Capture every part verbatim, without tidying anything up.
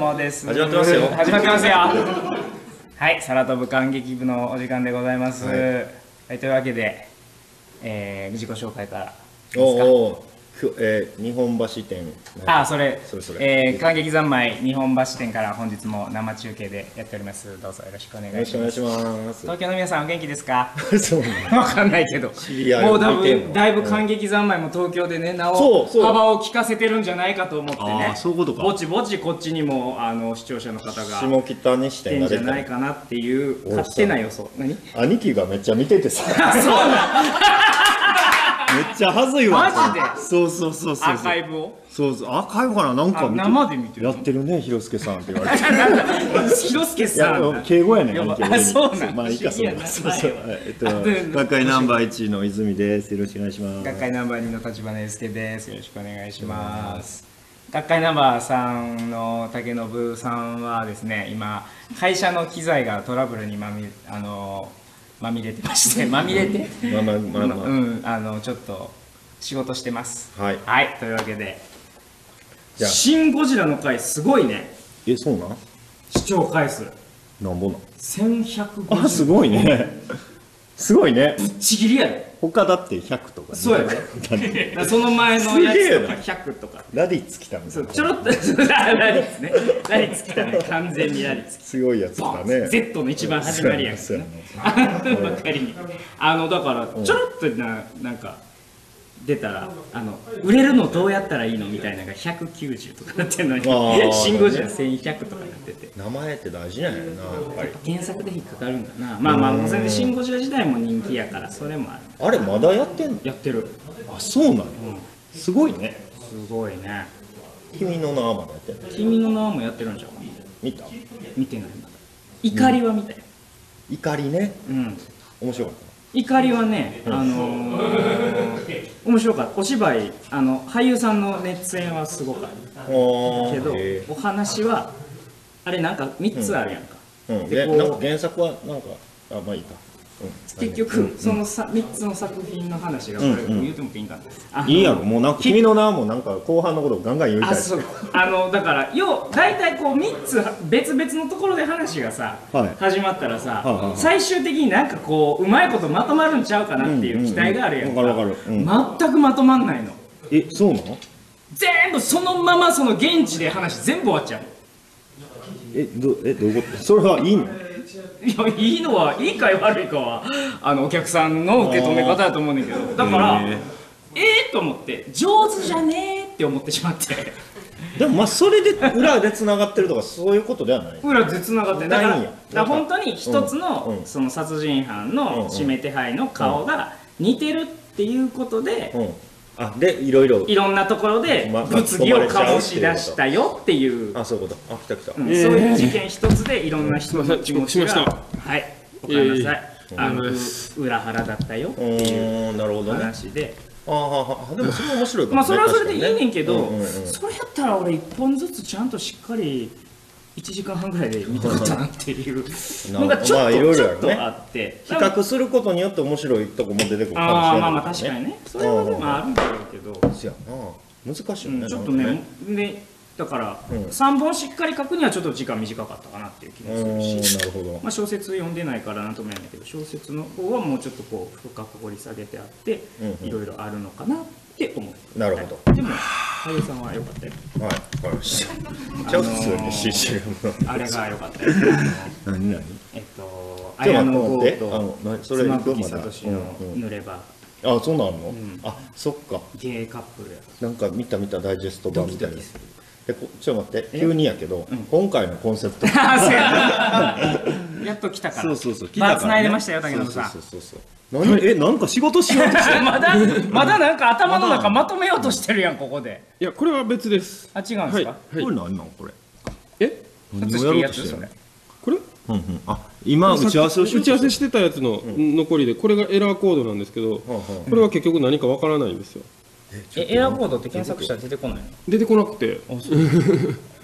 もです。 始まってますよ。 始まってますよ。はい、空飛ぶ感激部のお時間でございます。はい、はい、というわけで、えー、自己紹介からおお、えー、日本橋店。 あ、それ、 それそれ。 えー、感激三昧日本橋店から本日も生中継でやっております。どうぞよろしくお願いします。 よろしくお願いします。 東京の皆さんお元気ですか？ そうわかんないけど、もうだいぶだいぶ感激三昧も東京でね、名を幅を利かせてるんじゃないかと思ってね。 そういうことか。 ぼちぼちこっちにもあの視聴者の方が下北にしてんじゃないかなっていう勝手な予想。何？ 兄貴がめっちゃ見ててさ。 そうなんめっちゃはずいわ。 マジで？ そうそうそうそう。 アーカイブを？ そうそう、アーカイブかな、なんか生で見てる。 やってるね、広助さんって言われて。 広助さん。 敬語やねん。 あ、そうなん。 まあいいか、そうそうそう。えっと学会ナンバーいちの泉です。よろしくお願いします。 学会ナンバーにの立花祐介です。よろしくお願いします。学会ナンバーさんの竹信さんはですね、今会社の機材がトラブルにまみあのまみれてまして、まみれて、 まあまあまあまあ、 うん、あのちょっと仕事してます。 はい。 はい、というわけで、シン・ゴジラの回すごいね。 え、そうなん？ 視聴回数。 なんぼなん？ せんひゃくごじゅう。 あ、すごいね。すごいね。 ぶっちぎりやで。 他だってひゃくとか。 そうやで。その前のやつとかひゃくとか。 ラディッツ来たみたいな。 ちょろっとラディッツね。ラディッツ来たね。完全にラディッツ。 すごいやつだね。 Z の一番始まりやつね。ばっかりに。あのだからちょろっとななんか出たらあの売れるのどうやったらいいのみたいなのがひゃくきゅうじゅうとかなってるのに、シン・ゴジラせんひゃくとかなってて。 名前って大事なんやな、やっぱり。 原作で引っかかるんだな。まあまあ全然シン・ゴジラ時代も人気やからそれもある。 あれまだやってんの？ やってる。 あ、そうなの？すごいね。 すごいね。 君の名はまだやってんの？ 君の名はもやってるんじゃん。 見た？ 見てないまだ。怒りは見たよ。 怒りね。 うん。 面白かった。 怒りはね、あのー、面白かった。お芝居、あの俳優さんの熱演はすごかったけど、お話はあれなんかみっつあるやんか。 うん、で、なんか原作はなんか、あ、まあいいか。 結局そのさみっつの作品の話がこれ言うてもいいんかな。 いいやろ、もうなんか君の名はもうなんか後半のことをガンガン言いたい。 あ、そう。あのだから要大体こうみっつ別々のところで話がさ始まったらさ、最終的になんかこううまいことまとまるんちゃうかなっていう期待があるやんか。全くまとまんないの。 え、そうなの？ 全部そのままその現地で話全部終わっちゃう。 え、どえどういうこと？それはいいの？ いや、いいのはいいかい悪いかはあのお客さんの受け止め方だと思うんだけど、だからええと思って上手じゃねーって思ってしまって。 でもまあそれで裏でつながってるとかそういうことではない？ 裏でつながってだからだから本当に一つのその殺人犯の指名手配の顔が似てるっていうことで、 あ、でいろいろいろんなところで物議を醸し出したよっていう。 あ、そういうこと。あ、来た来た。 そういう事件一つでいろんな人の気持ちが、はい、おかえりなさい。あの裏腹だったよっていう話で。 ああ、でもそれは面白いかも。 まあそれはそれでいいねんけど、それやったら俺一本ずつちゃんとしっかりいちじかんはんぐらいで見たかったなっていうのがちょっとちょっとあって、 比較することによって面白いとこも出てくるかもしれない。 ああ、まあまあ確かにね。それはでもあるんだろうけど。 そうやな。難しいよね。 ちょっとね、でだからさんぼんしっかり書くにはちょっと時間短かったかなっていう気もするし、 なるほど。 まあ小説読んでないからなんとも言えないけど、小説の方はもうちょっとこう深く掘り下げてあっていろいろあるのかなって思う。 なるほど。 でも俳優さんは良かったよ。 はい、わかりました。じゃあ普通に シーシーエムあれが良かったよ。 何何？ えっと綾野剛と妻夫木聡の濡れ場。 あ、そうなの？あ、そっか。 ゲイカップルや。 なんか見た見たダイジェスト版みたいな。で、ちょっと待って、急にやけど、今回のコンセプト。 やっと来たから。 そうそうそう。 まあ繋いでましたよ、竹野さん。 そうそうそう。何？え、なんか仕事しようとしてる。 まだまだなんか頭の中まとめようとしてるやん、ここで。 いや、これは別です。 あ、違うんですか？ これ何なのこれ？ え？ 何をやろうとしてるの？ これ？ うんうん。あ、今打ち合わせをし打ち合わせしてたやつの残りで、これがエラーコードなんですけど、これは結局何かわからないんですよ。 え、エラーコードって検索したら出てこないの？ 出てこなくて。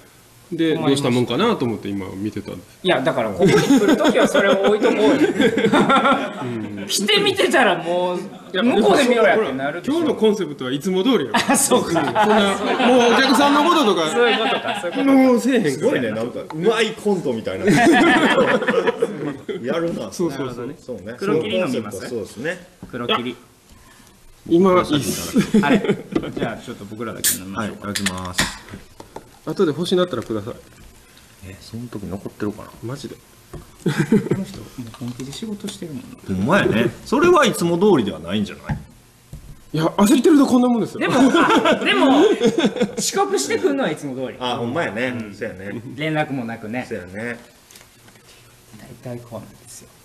でどうしたもんかなと思って今見てたんです。 いやだからここに来るときはそれを置いとこうよ来て見てたらもう向こうで見ようやってなるでしょ。 今日のコンセプトはいつも通りやあそうか、そんなもうお客さんのこととかそういうことか、そういうことか。 もうせえへんからすごいね、なんかうまいコントみたいなやるな。 そうそうそう、 そうね、 黒霧飲みますそうですね。 黒霧今いいっす。 あれじゃあちょっと僕らだけ飲みまはい、いしょうか。 ただきます。 後で欲しなったらください。 え、その時残ってるかな。 マジで。 この人もう本気で仕事してるもんな。 ほんまやね。それはいつも通りではないんじゃない。 いや焦ってるとこんなもんですよ。 でもあでも遅刻してくるのはいつも通り。 あ、ほんまやね。そうやね。 連絡もなくね。 そうやね。 大体こうなんですよ。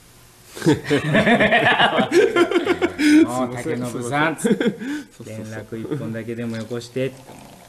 もう竹信さんつって連絡一本だけでもよこしてって。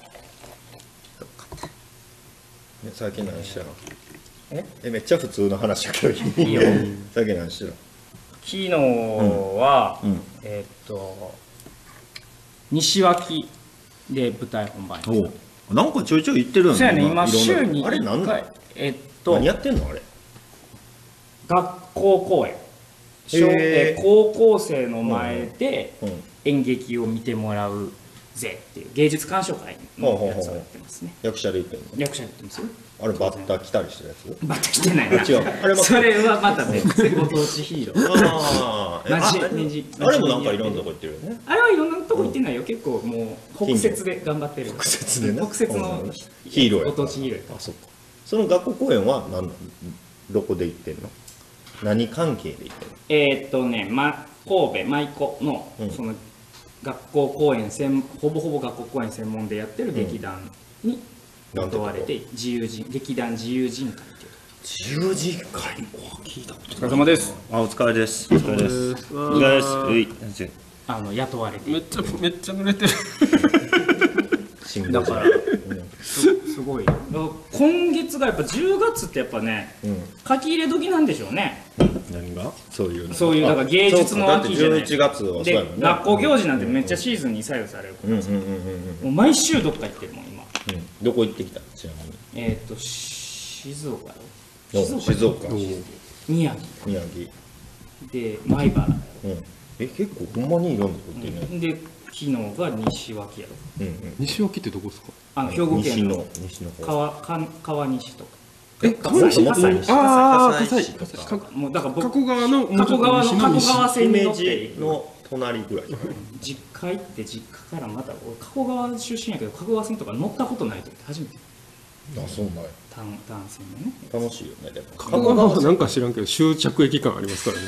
最近何してたの。 ええ、めっちゃ普通の話やけどいいいよ。 最近何してたの。 昨日は、 うんうんえーっと西脇で舞台本番やった。 おう、なんかちょいちょい言ってるよね。 そうやね、今いろんな週に1 あれなん回えっと何やってんのあれ。 学校公演、小へーえー高校生の前でうん。 演劇を見てもらうぜっていう芸術鑑賞会のやつをやってますね。 役者で言ってんの。 役者やってますよ。 あれバッタ来たりしてるやつ。 また来てないな。 違うあれもそれはまた別ご当地ヒーロー。 あなじあ、 ねじあれもなんかいろんなとこ行ってるよね。 あれはいろんなとこ行ってないよ。結構もう北節で頑張ってる。 北節でね北節のヒーローやご当地ヒーローやからあ、そっか。その学校公演は何、どこで行ってんの。何関係で行ってんの。 えーっとね、ま、神戸舞妓の、 うんその学校公演専ほぼほぼ学校公演専門でやってる劇団になんてとこ雇われて、自由人劇団自由人会っていう自由人会。聞いたことお疲れ様です。 あ、お疲れです。お疲れです。お疲れです。うい。 あの雇われてめっちゃめっちゃ濡れてる。 だからすすごい今月がやっぱじゅうがつってやっぱね、 うん。 書き入れ時なんでしょうね。 何が。そういうの。 そういうだから芸術の秋じゃないだってじゅういちがつはそうでやもんね。 学校行事なんてめっちゃシーズンに左右されるから、 うんうんうんうんうん。 もう毎週どっか行ってるもん今。 うん。どこ行ってきた。ちなみに。 えーっと静岡よ。 お静岡。 宮宮城。 城で米原やうん。え、結構ほんまにいろんなとこ行ってるね。 ろで昨日が西脇やろ。 うんうん。 西脇ってどこですか。 あの兵庫県の西の西の方。 川か川西とか。 え川西川西西ああ葛西葛西とかもうだから僕加古川の加古川の加古川線に姫乗って路の隣ぐらいじゃない。 実家行って実家からまた俺加古川出身やけど加古川線とか乗ったことないと思って初めてあ、そうなんや。 単単線のね。 楽しいよね、でも。 加古川はなんか知らんけど終着駅感ありますからね。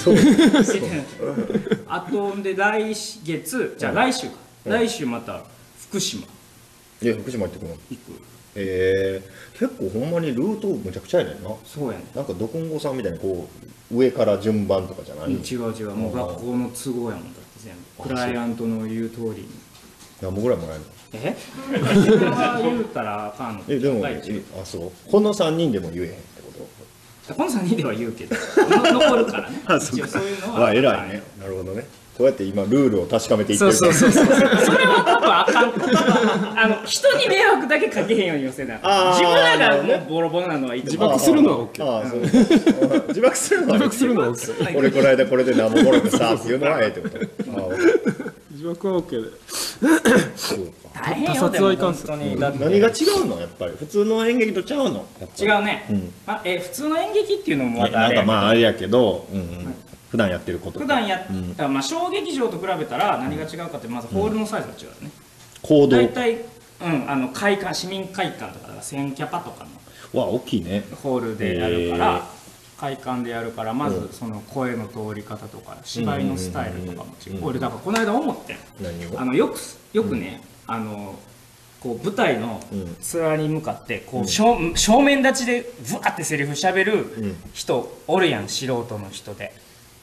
そう。 あとで来月じゃあ来週か、 うん来週また福島え、福島行ってくの。 行く。 えー、結構ほんまにルートむちゃくちゃやねんな。 そうやね。 なんかドコンゴさんみたいにこう上から順番とかじゃない。 違う違う、もう学校の都合やもんだって全部。クライアントの言う通りに。 何本ぐらいもらえるの。 え？それは言うたらあかんの。 え、でも、 高いえあ、そう。この三人でも言えへんってこと。 このさんにんでは言うけど、の残るからね。 あ、そうか。 一応そういうのは。 わ、偉いね。なるほどね。こうやって今ルールを確かめていってる。 そうそうそうそう。それは多分あかん。あの人に迷惑だけかけへんように寄せな。 あー自分らがなるほどねもうボロボロなのはいいと自思う。 爆するのは OK。 ああ、そう。自爆するのは自爆するのは OK。 俺この間これで何ももらってさっていうのはええってこと。ああ、 自爆は OK で。 そうか。 大変よ。 他殺はいかんっすでも本当にだって何が違うのやっぱり普通の演劇とちゃうの。やっぱり違うね。 うんあえ普通の演劇っていうのもまたなんかあれやけどまああれやけど、うんうん、普段やってること。 普段やっうんたまあ小劇場と比べたら何が違うかってまずホールのサイズが違うね。 行動大体うんあの会館市民会館とかだからせんキャパとかのは大きいね。 ホールでやるかへら会館でやるからまずその声の通り方とか芝居のスタイルとかも違うんうんうんう。俺だからこの間思ってん何を。 あのよくよくねあのこう舞台のうんツアーに向かってこう正正面立ちでブワーってセリフしゃべるん人おるやん素人の人で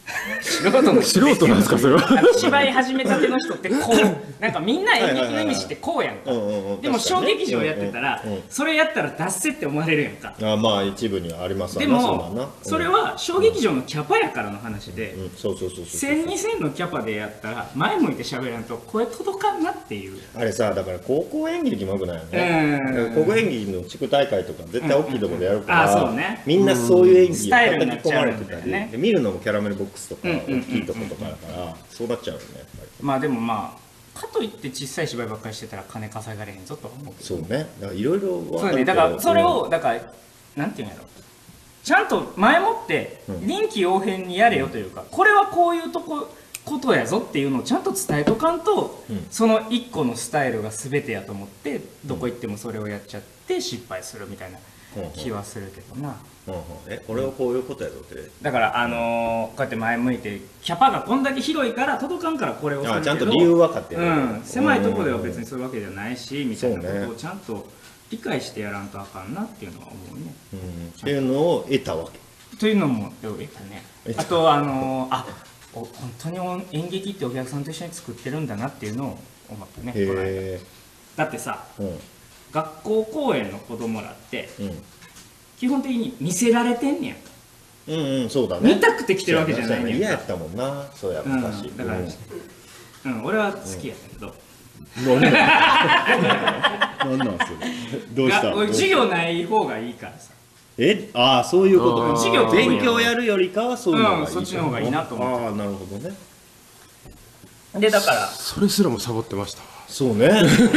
素人の人素人なんですかそれは。 芝居始めたての人ってこうなんかみんな演劇のイメージってこうやんか。でも小劇場やってたらそれやったら出せって思われるやんか。 あまあ一部にはありますわでなもそれは小劇場のキャパやからの話で、 そうそうそうそうせんにせんのキャパでやったら前向いて喋らんと声届かんなっていう。 あれさだから高校演劇もよくないよね。高校演劇の地区大会とか絶対大きいところでやるかあそうらねみんなそういう演技をスタイルに叩き込まれてたりなっちゃうんだよねで見るのもキャラメルボックスとかうんうんうんうん大きいとことかだからそうなっちゃうよねやっぱり。 まあでもまあかといって小さい芝居ばっかりしてたら金稼がれへんぞとは思うけど。 そうねだからいろいろそうだね、だからそれをだからなんていうんやろ、ちゃんと前もって臨機応変にやれよというか、これはこういうとこことやぞっていうのをちゃんと伝えとかんと、 うんその一個のスタイルが全てやと思ってどこ行ってもそれをやっちゃって失敗するみたいな気はするけどな。 うんうんえこれをこういうことやぞってだからあのーこうやって前向いてキャパがこんだけ広いから届かんからこれをするけど、 あちゃんと理由分かってる、 うん、狭いとこでは別にそういうわけじゃないしみたいなこそうねとをちゃんと理解してやらんとあかんなっていうのは思うね。 うんっていうのを得たわけ。 というのも得たね。あとあのー、あお本当に演劇ってお客さんと一緒に作ってるんだなっていうのを思ったね。この間へだってさえ。うん学校公演の子供らってうん基本的に見せられてんねやんか。 うんうんそうだね。 見たくて来てるわけじゃないねんか。 嫌やったもんなそうや昔。 うん、だから、うん、俺は好きやけど、 うん、なんなんそれ。どうした？ が俺授業ない方がいいからさ。 えああそういうことあー授業勉強やるよりかはそういうのがいい、 うんそっちの方がいいなと思ってああなるほどね。 でだからそれすらもサボってましたわ。 そうね。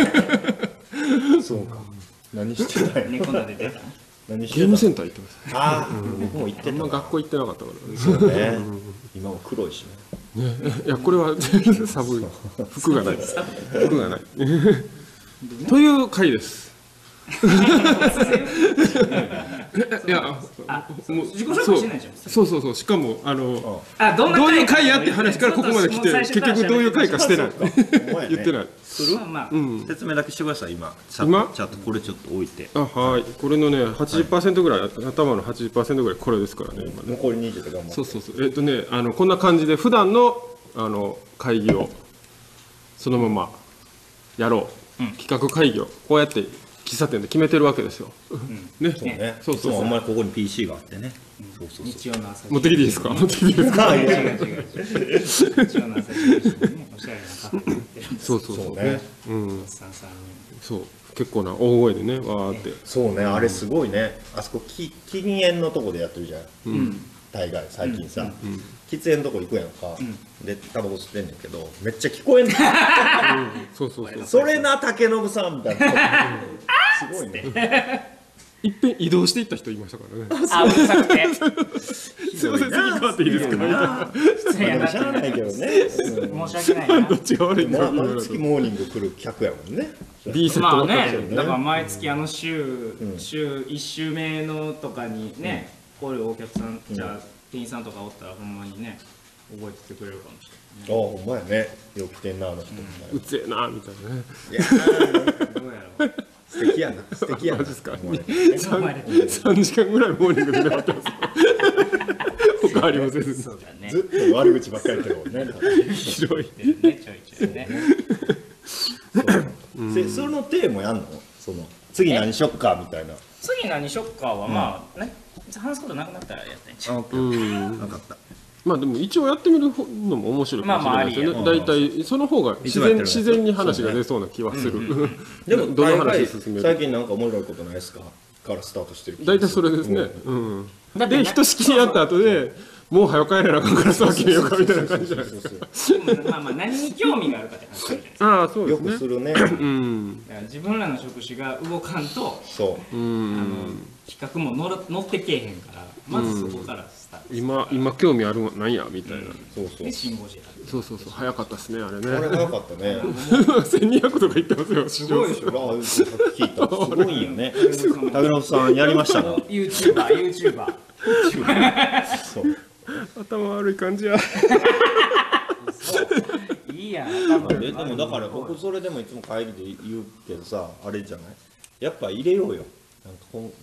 そうか。何してないの？ 猫なで出たの。 何してたの？ ゲームセンター行ってます。 ああ、僕も行ってあんまたな。 学校行ってなかったからね。 そうね。今も黒いしね。 ねいやこれは寒い服がない服がないという回です。いやあもう自己紹介しないじゃん。 そうそうそうしかもあのあどんなどういう回やって話からここまで来てちょっと結局どういう回かしてない言ってい。 ない。 する？ まあまあ、 うん説明だけしてください今。チャ今チャットこれちょっと置いて。 あはいこれのね はちじゅっパーセント ぐらい頭の はちじゅっパーセント ぐらいこれですからね今ね。 残りにじゅうで頑張って。 そうそうそうえっとねあのこんな感じで普段のあの会議をそのままやろう、 うん企画会議をこうやって喫茶店で決めてるわけですよ、ねそうね。 そうそうそういつもお前ここに ピーシー があってね。そうそうそう。 日曜の朝持ってきていいですか持ってきていいですかあいや違う違う違う日曜の朝じゅうじにねおしゃれなカフェに行ってるそうそうそうそうねねうんさんさんにそう結構な大声でねわーってそうねあれすごいね。あそこき禁煙のとこでやってるじゃん。 うん大概最近さ、 うん喫煙のとこ行くやんか、 んでタバコ吸ってんねんけどめっちゃ聞こえんのそうそうそうそれな竹信さんみたいなすごいねいっぺん移動していった人いましたからねあうるさくてすいません次変わっていいですかみたいな失礼やなしゃあないけどね、 申し訳ないなどっちが悪いんだろまあ、 う毎月モーニング来る客やもんね D セッまあトばっかりねですよねだから毎月あの週、 ん週いち週目のとかにね、来るお客さんじゃあ、店員さんとかおったらほんまにね覚えててくれるかもしああほんまやねよく来てんなあの人みたいうぜえなみたいなねな、いやれないどうやろうー素敵やな素敵やなマジっすかほんまに思われてるさんじかんぐらいモーニングで眠ってます他ありませんそうだねずっと悪口ばっかり言ってるもんねひどいねちょいちょいねそうせそのテーマやんのその次何しよっかみたいな次何しよっかはまあね話すことなくなったらやったんちゃううん分かったまあでも一応やってみるのも面白いかもしれないですよね、 まあまあありや大体その方が自然いつもやってる自然に話が出そうな気はする、 でもどの大概話進める最近なんかおもろいことないですかからスタートしてる気が大体するそれですね、うんだってねでひとしきりやった後でもう早く帰らなあかんからさ決めようかみたいな感じじゃないですかまあまあ何に興味があるかって話じゃないですかああそうでよすねくするねうんだから自分らの職種が動かんとそううあのん企画も乗る乗ってけえへんからまずそこからスタート今今興味あるのなんやみたいな、 そうそうでシンゴジラそうそうそう早かったですねあれこれね早かったねせんにひゃくとか言ってますよすごいでしょあさっき聞いたすごいんよね竹野さんやりましたな YouTuber YouTuber そう頭悪い感じやいいや多分えでもだから僕それでもいつも帰りで言うけどさあれじゃないやっぱ入れようよなんかこん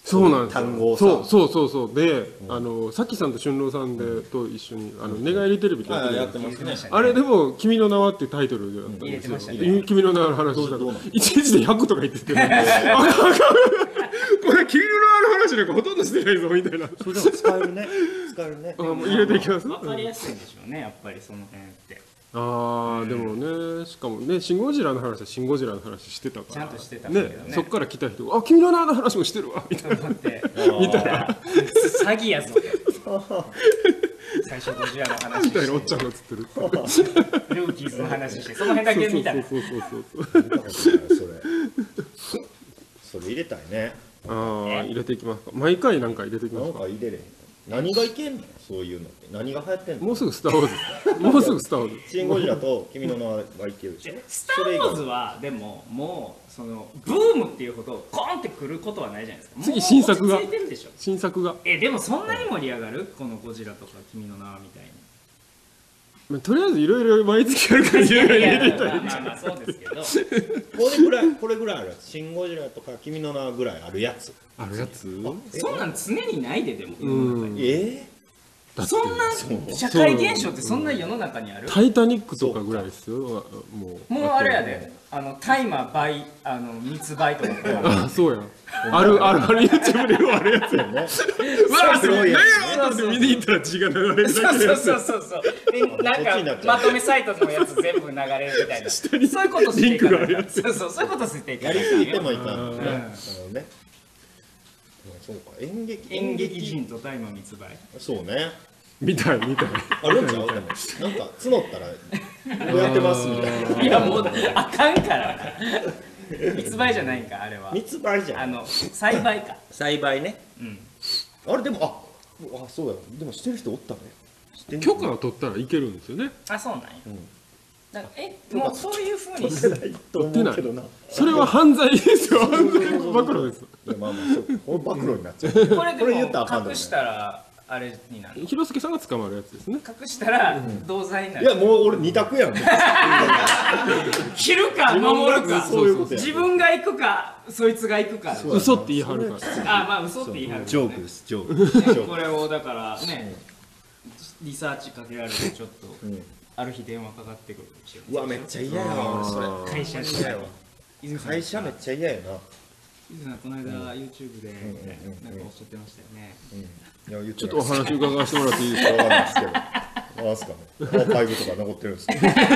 そうなんですよ単語をさそうそうそうそうで、あのさきさんと俊郎さんでと一緒に「あの寝返りテレビ」ってやってるやってますね。 あれでも「君の名は」ってタイトルだったん入れですよてましたね君の名はの話したどうどうなのと一日でひゃくとか言っててあかんあかんこれ君の名はの話なんかほとんどしてないぞみたいなそれでも使えるね。使えるね。 あもう入れていきます分かりやすいんでしょうねやっぱりその辺ってあーでもねしかもね「シン・ゴジラ」の話は「シン・ゴジラ」の話してたからちゃんとしてたんだけどねそっから来た人が「あ君の名の話もしてるわ」みたいな思って見たら詐欺やぞ最初ゴジラの話みたいなおっちゃんが映ってるそうルーキーズの話してその辺だけ見たらそうそうそうそう見たことないそれ。それ入れたいね。 ああ入れていきますか毎回なんか入れていきまなすかんか入れれへん。何がいけんの？そういうのって何が流行ってんの？ もうすぐ「スター・ウォーズ」もうすぐ「スター・ウォーズ」 シン・ゴジラと君の名はいけるでしょ。 スター・ウォーズはでももうそのブームっていうほどコーンってくることはないじゃないですか次新作がもう落ち着いてるでしょ新作がえでもそんなに盛り上がるこのゴジラとか君の名はみたいにまあとりあえずいろいろ毎月やるから入れいや入れたいまあまあまあそうですけどこれぐらいこれぐらいあるやつ。シン・ゴジラとか君の名ぐらいあるやつ。 あるやつそんなん常にないででも世うんの中にえだってそんな社会現象ってそんな世の中にあるタイタニックとかぐらいですよもうもうあれやであの大麻倍あの密倍とかあそうやあるあるある YouTube でようあるやつやえね。 うわすごいや何やろって見に行ったら血が流れるそうだけのそうやつそうそうそうでなんこっちになっかちゃうまとめサイトのやつ全部流れるみたいなそうにいうことしていかリンクがあないるやつそうそうそういうことしていかやないりすぎてもいかんのね。 うんなるほどね。そうか演劇演劇人と大麻密売そうね。 みたいみたいあるんちゃうでもなんか募ったらこうやってますみたいな。 いやもうあかんからな密売じゃないんかあれは密売じゃん。 あの栽培か栽培ね。 うんあれでもああそうや。でもしてる人おったね。してんの許可を取ったらいけるんですよねあそうなんやうんだからえもうそういうふうにしてないと思うけどな。 それは犯罪ですよ犯罪暴露ですいやまあまあそうこれ暴露になっちゃう。 これでこれ言ったらあかんもだね隠したらあれになるの広助さんが捕まるやつですね隠したら同罪にないるやもう俺二択やん。 切るか守るかそういうことや。 自分が行くかそいつが行くかそうや嘘って言い張るからあまあ嘘って言い張るジョークですジョーク。ジョークこれをだからねリサーチかけられてちょっとうんある日電話かかってくるかもしれうわめっちゃ嫌やわ俺それ。 ない会社に嫌やわ。 泉さん会社めっちゃ嫌やな。 泉さんこの間 YouTube でうんうんなんかおっしゃってましたよねうん。いや言ちょっとお話伺わせてもらっていいですかわかんないですけど。なんすかね。アーカイブとか残ってるんですか。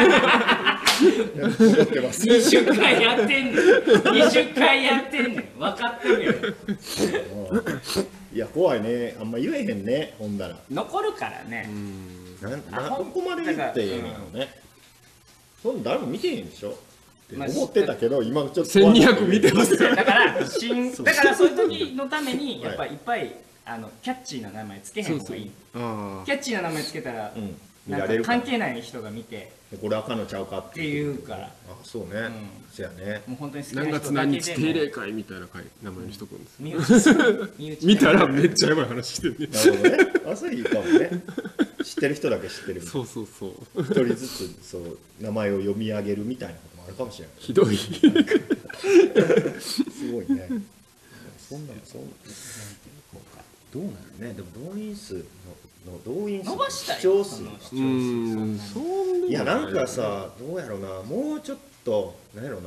残ってます。 にじゅっかいやってんねんにじゅっかいやってんねん分かってるよいや怖いね。あんま言えへんね。ほんだら。 残るからねなんあほんなどこまで言ってええのね。そんな誰も見てへんでしょ。って思ってたけど今ちょっとせんにひゃく見てますよだから新だからそういう時のためにやっぱいっぱいあのキャッチーな名前つけへん方がいいあキャッチーな名前つけたらうん見なんられるからか関係ない人が見てでこれあかんのちゃうかっってて言うからあそうね。そやね。 もう本当に好きあ何月な人だ何日定けでも例会みたいな会名前にしとくんです身内する身内見たらめっちゃやばい話してるねなるほどね。あそれいいかもね。知ってる人だけ知ってる。 そうそうそう一人ずつそう名前を読み上げるみたいなこともあるかもしれない。 ひどいすごいね。そんなんそんどうなるね。でも動員数のの動員数伸ばしたい視聴数がその視聴数うーんそそんなにんいやなんかさどうやろうなもうちょっとなんやろう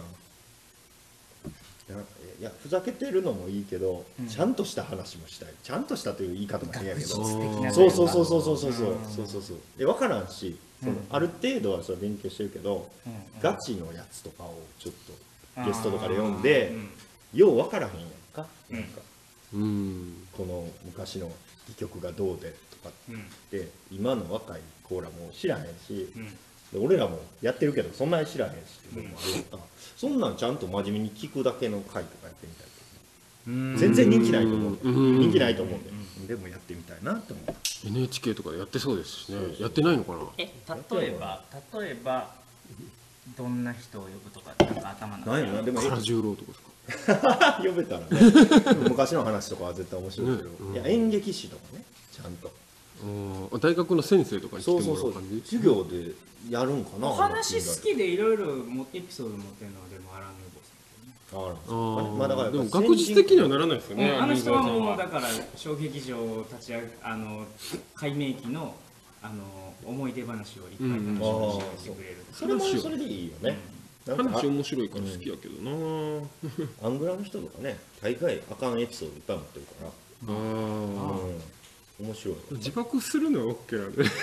ないやふざけてるのもいいけど、 うんちゃんとした話もしたいちゃんとしたという言い方も変やけど学術的なそうそうそうそうそうそうそううんそうそうそうで分からんし、そのうんある程度はそれ勉強してるけど、 うんガチのやつとかをちょっとゲストとかで読んでうんよう分からへんやんか、 うんなんかうんこの昔の戯曲がどうでとかうんって今の若い子らも知らへんし、 うんで俺らもやってるけどそんなに知らへんしっていうのもあるやんか、そんなんちゃんと真面目に聞くだけの回とかやってみたいうん全然人気ないと思ううん人気ないと思うんで、でもやってみたいなって思うエヌエイチケー とかでやってそうですしねそうそうやってないのかなえ例えば例えばどんな人を呼ぶとかなんか頭の中なんやろなでも唐十郎とかですか呼べたらね昔の話とかは絶対面白いけど、 ねうんいや演劇史とかねちゃんとあー大学の先生とかに来てそうそうそうもらう感じ授業でやるんかなお話好きでいろいろエピソード持ってるのはでもアラン・ヌーボーさんだあるんですあよ。まあだからでも学術的にはならないですよね。 あの人は新もう沢さんだから小劇場を立ち上げあの改名期のあの思い出話をいっぱいうん話してくれる、 それもそれでいいよね。なんか話面白いから好きやけどな。 アングラの人とかね、大概あかんエピソードいっぱい持ってるから、 ああ。 うん、面白いよ。 自爆するのは OK なんで。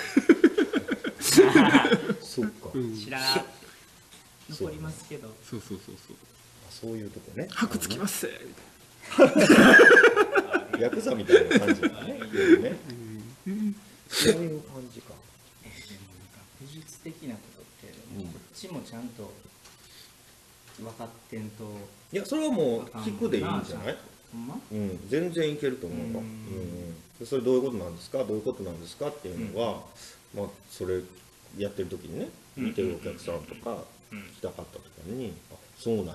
そっか、 知ら残りますけど、 そうそうそうそう。 そういうとこね。 箔つきますせヤクザみたいな感じだね。ね。そういう感じか。 えでもなんか美術的なことってこっちもちゃんと分かってんと、 いや、それはもう聞くでいいんじゃない？ ほんま？ うん、全然いけると思うよ。うんうん、それどういうことなんですか、どういうことなんですかっていうのは、まあそれやってる時にね、見てるお客さんとか来たかったとかに、あ、そうなんやって、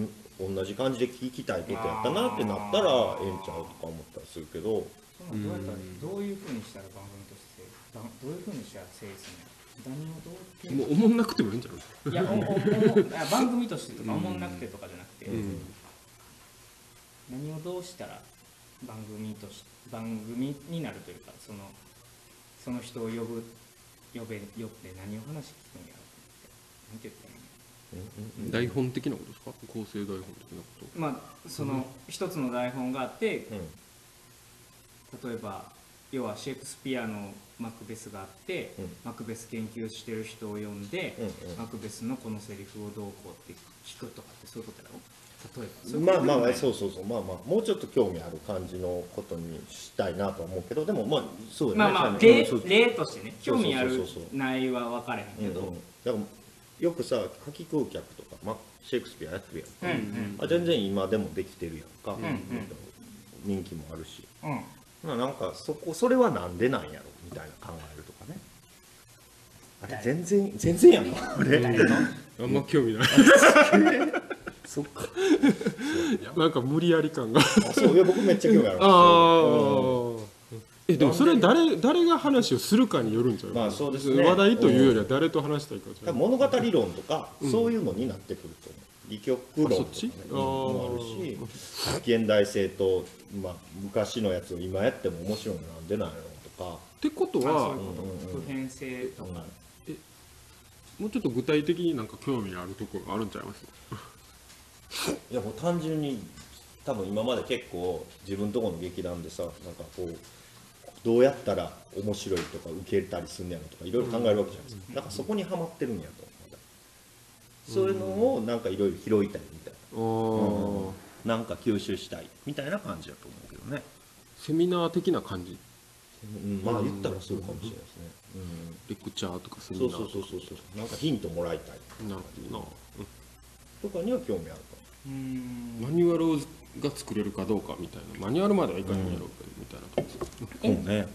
おん同じ感じで聞きたいことやったなってなったらええんちゃうとか思ったりするけど、 そんなんどうやったらどういうふうにしたら番組としてばどういうふうにしたら成立するの？何をどうってもう思んなくてもいいんじゃない？ いやおおおあ番組としてとか思んなくてとかじゃなくて、 うん何をどうしたら番組とし番組になるというか、そのその人を呼ぶ呼べ呼って何を話聞くんやろうってなんて言ったらいいの？ 台本的なことですか？構成台本的なこと。 まあその一つの台本があって、 うん、 例えば要はシェイクスピアのマクベスがあって、 うん、 マクベス研究してる人を呼んで、 うんうん、 マクベスのこのセリフをどうこうって聞くとかってそういうことだろ？例えばまあまあそうそうそう、まあまあもうちょっと興味ある感じのことにしたいなとは思うけど、でもまあそうだね。 まあまあうん例そう例としてね、興味あるそうそうそうそう内は分かれへんけど、 うんうん、だからよくさ夏季空客とか、まあ、シェイクスピアやってるやんか、 うんうんあ全然今でもできてるやんか、 んうん人気もあるし、 うんまあなんかそこそれはなんでなんやろみたいな考えるとかね。あれ全然全然やんかあれ。 あんま興味ないそっか。 なんか無理やり感があそういや僕めっちゃ興味あるんですよ。 ああえでもそれ誰誰が話をするかによるんちゃう？ まあそうですね話題というよりは誰と話したいかじゃ多分物語論とか、そういうのになってくると思う。戯曲論とか、ね、 あそっちもあるし、現代性と、まあ、昔のやつを今やっても面白いのなんでなんやろとか。 ってことそういうはこと、普遍性とか、 もうちょっと具体的になんか興味あるところがあるんちゃいます？ いやもう単純に多分今まで結構自分とこの劇団でさ、なんかこうどうやったら面白いとか受けたりすんねやろとかいろいろ考えるわけじゃないですか。だからそこにはまってるんやと。そういうのをなんかいろいろ拾いたいみたいな、うん、なんか吸収したいみたいな感じだと思うけどね。 セミナー的な感じ、 うん、まあ言ったらそうかもしれないですね、うん、 レクチャーとかセミそうナーとか。 そうそうそうなんかヒントもらいたいなるほどな、 とかには興味あるかうーんマニュアルが作れるかどうかみたいな、マニュアルまではいかにもやろうかみたいな感じですか。 もそうね。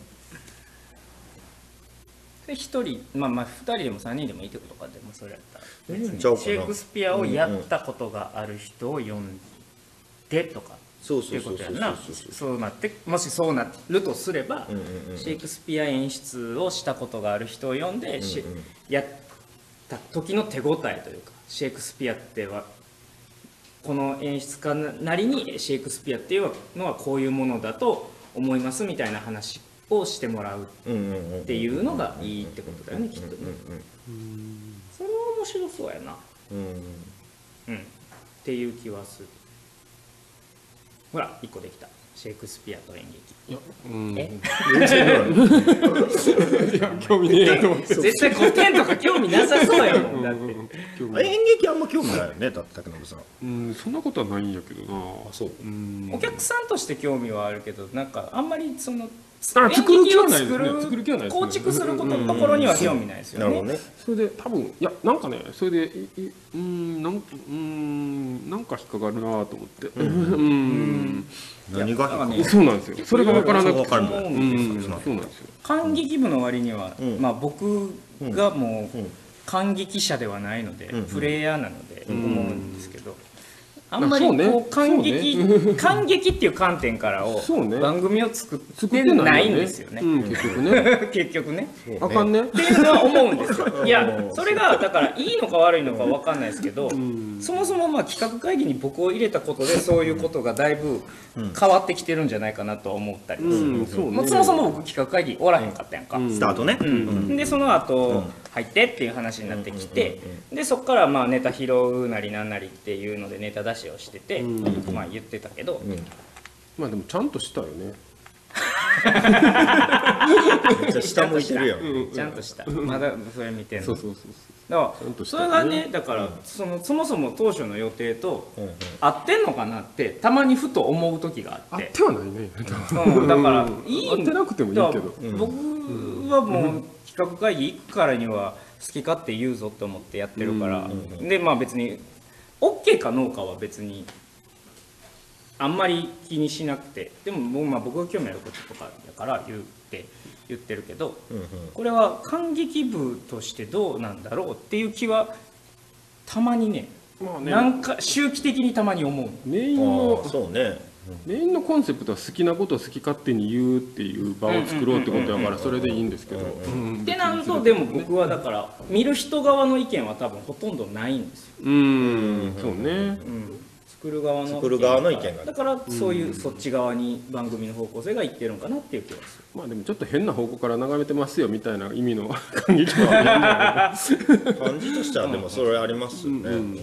で一人まあまあ二人でも三人でもいいってことか。でもそれやったら別にシうんちゃうかなェイクスピアをやったことがある人を呼んでとかそうっていううそそうそうことやんな。そうなってもしそうなるとすれば、 うんうんうんシェイクスピア演出をしたことがある人を呼んで、しうんうんやった時の手応えというか、シェイクスピアってはこの演出家なりにシェイクスピアっていうのはこういうものだと思いますみたいな話をしてもらうっていうのがいいってことだよね、きっとね。それは面白そうやな、 うんうんうん、っていう気はする。ほらいっこできた。シェイクスピアと演劇。 いや、うん、 えいや興味ねえやと思って。 絶対古典とか興味なさそうやもんだって。 興味ない演劇あんま興味ないよね、だって竹信さん。 うんそんなことはないんやけどな。 あそううんお客さんとして興味はあるけど、なんかあんまりそのあ作る気はないですね演劇を作る気はないですね構築することのところには興味ないですよね。 なるほどね。 それで多分いやなんかねそれでいいうんなんうんなんか引っかかるなと思ってうん何がいやだからねそうなんですよそれが分からなくてそう分かるんだようんそうなんですよ観劇部の割には、 うんまあ僕がもううん観劇者ではないので、 うんプレイヤーなので思うんですけど、 あんまりそうねこう感激、感激っていう観点からをそうね番組を作っ作っててないんよねですよね。 うん、結局ね結局ね。 あかんねっていうのは思うんですよ。いやそれがだからいいのか悪いのか分かんないですけど、そもそもまあ企画会議に僕を入れたことでそういうことがだいぶ変わってきてるんじゃないかなとは思ったりもする。 うんそうねもうそもそも僕企画会議おらへんかったやんか。 スタートね、 うんでその後入ってっていう話になってきて、でそこからまあネタ拾うなりなんなりっていうのでネタ出しをしてて、まあ言ってたけど、 まあでもちゃんとしたよねめっちゃ下向いてるやん、 ちゃんとしたまだそれ見てんの。 そうそうそうだからそれちゃんとしたよねがねだからそのそもそも当初の予定と合ってんのかなってたまにふと思う時がああっ、 っててはないねうん、だからいい合ってなくてもいいけどだから僕はもう企画会議行くからには好き勝手言うぞって思ってやってるから、でまあ別に OK かノーかは別にあんまり気にしなくて、でももうまあ僕が興味あることとかだから言って言ってるけど、これは感激部としてどうなんだろうっていう気はたまにね、 まあねなんか周期的にたまに思う。 メインあのあそうね、 メインのコンセプトは好きなことを好き勝手に言うっていう場を作ろうってことだからそれでいいんですけどってなるとでも僕はだから見る人側の意見は多分ほとんどないんですよ。 うんそうねうん作る側の作る側の意見がだからそういうそっち側に番組の方向性がいってるのかなっていう気がする。 まあでもちょっと変な方向から眺めてますよみたいな意味の感激はやんない感じとしてはでもそれありますよね、うん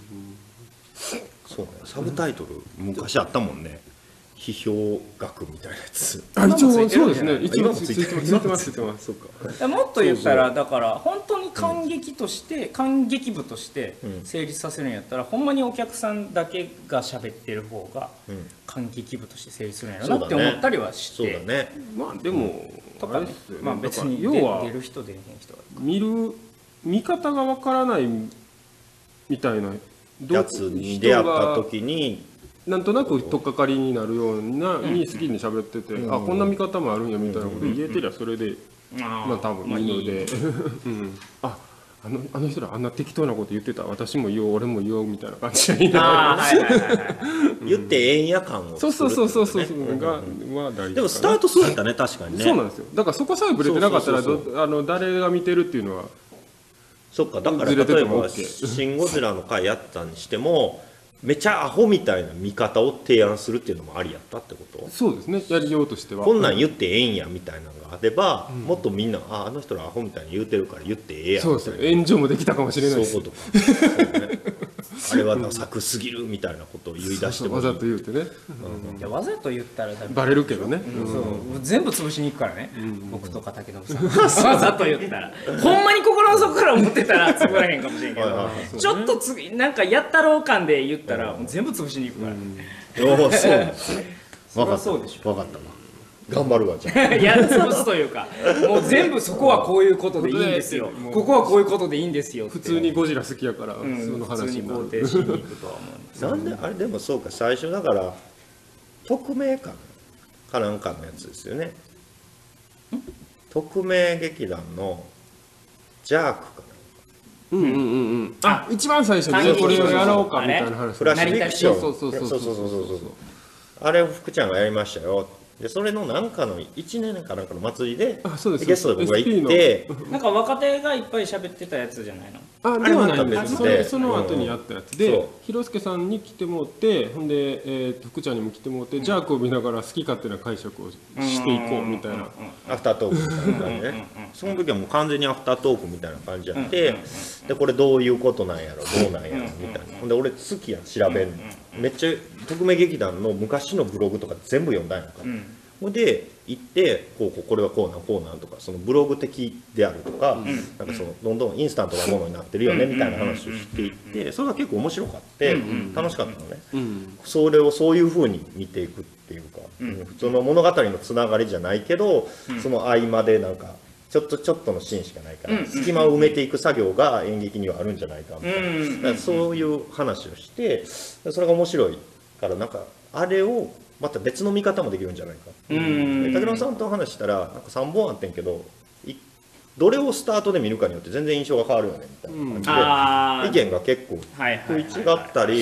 そうね、サブタイトル昔あったもんね、批評学みたいなやつ。 あ一応そうですね今も一応ついてますついてますついてますそうかだからもっと言ったらだから本当に感激として感激部として成立させるんやったらほんまにお客さんだけが喋ってる方が感激部として成立するんやろなって思ったりはしてそうだね、 まあでもとかねあれっすよねまあ別にだから要は出出る人出へん人が見る見方がわからないみたいなどうやつに出会った時になんとなく取っかかりになるようなに好きに喋ってて、あこんな見方もあるんやみたいなこと言えてりゃそれで、 ままあ多分いいので、うん、ああのあの人らあんな適当なこと言ってた私も言おう俺も言おうみたいな感じでいいなあーはいはいはいはい言ってええんや感をそうそうそうそうそう作るってがことねは大事かなでもスタートそうやったね確かにね。 そうなんですよだからそこさえブレてなかったらそうそうどあの誰が見てるっていうのはそっかだからずれてても例えば OK 「シン・ゴジラ」の回やったにしてもめちゃアホみたいな見方を提案するっていうのもありやったってこと？ そうですねやりようとしてはこんなん言ってええんやみたいなのがあれば、もっとみんなああの人らアホみたいに言うてるから言ってええやんそうみたいなですね炎上もできたかもしれないですそういうことかそうねあれはダサくすぎるみたいなことを言い出してもわざと言うてねいやわざと言ったら多分バレるけどね、 そう全部潰しに行くからね、僕とか竹信さんわざと言ったらほんまに心の底から思ってたら潰らへんかもしれんけど、 はいはいはいちょっとつなんかやったろう感で言ったらもう全部潰しに行くから、 おおそうなんですねそりゃそうでしょ分かったわ頑張るわじゃあいや潰すというかもう全部そこはこういうことでいいんですよもうここはこういうことでいいんですよって普通にゴジラ好きやから、 うんその普通に話になる肯定しに行くとは思うんですなんであれでもそうか最初だから匿名感かなんかのやつですよね匿名劇団のジャークかうんうんうんうんあ一番最初感激にこれをやろうかみたいなな話フラッシュフィクションそうそうそうそうそうそうそうそうあれを福ちゃんがやりましたよでそれのなんかのいちねんかなんかの祭りであそうですゲストで僕が行ってなんか若手がいっぱい喋ってたやつじゃないのあではないんですあれまた別それでその後にやったやつそうで広助さんに来てもらってほんで、えーと福ちゃんにも来てもらってジャークを見ながら好き勝手な解釈をしていこうみたいなアフタートークみたいな感じでねその時はもう完全にアフタートークみたいな感じやってでこれどういうことなんやろどうなんやろみたいなほんで俺好きやん調べんのめっちゃ匿名劇団の昔のブログとか全部読んだんやんかほんで行ってこうこうこれはこうなんこうなんとかそのブログ的であるとかなんかそのどんどんインスタントなものになってるよねみたいな話をしていってそれが結構面白かって楽しかったのねうんそれをそういう風に見ていくっていうか、うん普通の物語のつながりじゃないけど、その合間でなんかちょっとちょっとのシーンしかないから、 うん隙間を埋めていく作業が演劇にはあるんじゃないかみたいな、 うんだからそういう話をしてそれが面白いからなんかあれをまた別の見方もできるんじゃないか、 うんで武田さんと話したらなんかさんぼんあってんけどいどれをスタートで見るかによって全然印象が変わるよねみたいな感じで、 あー意見が結構はいはい食い違ったり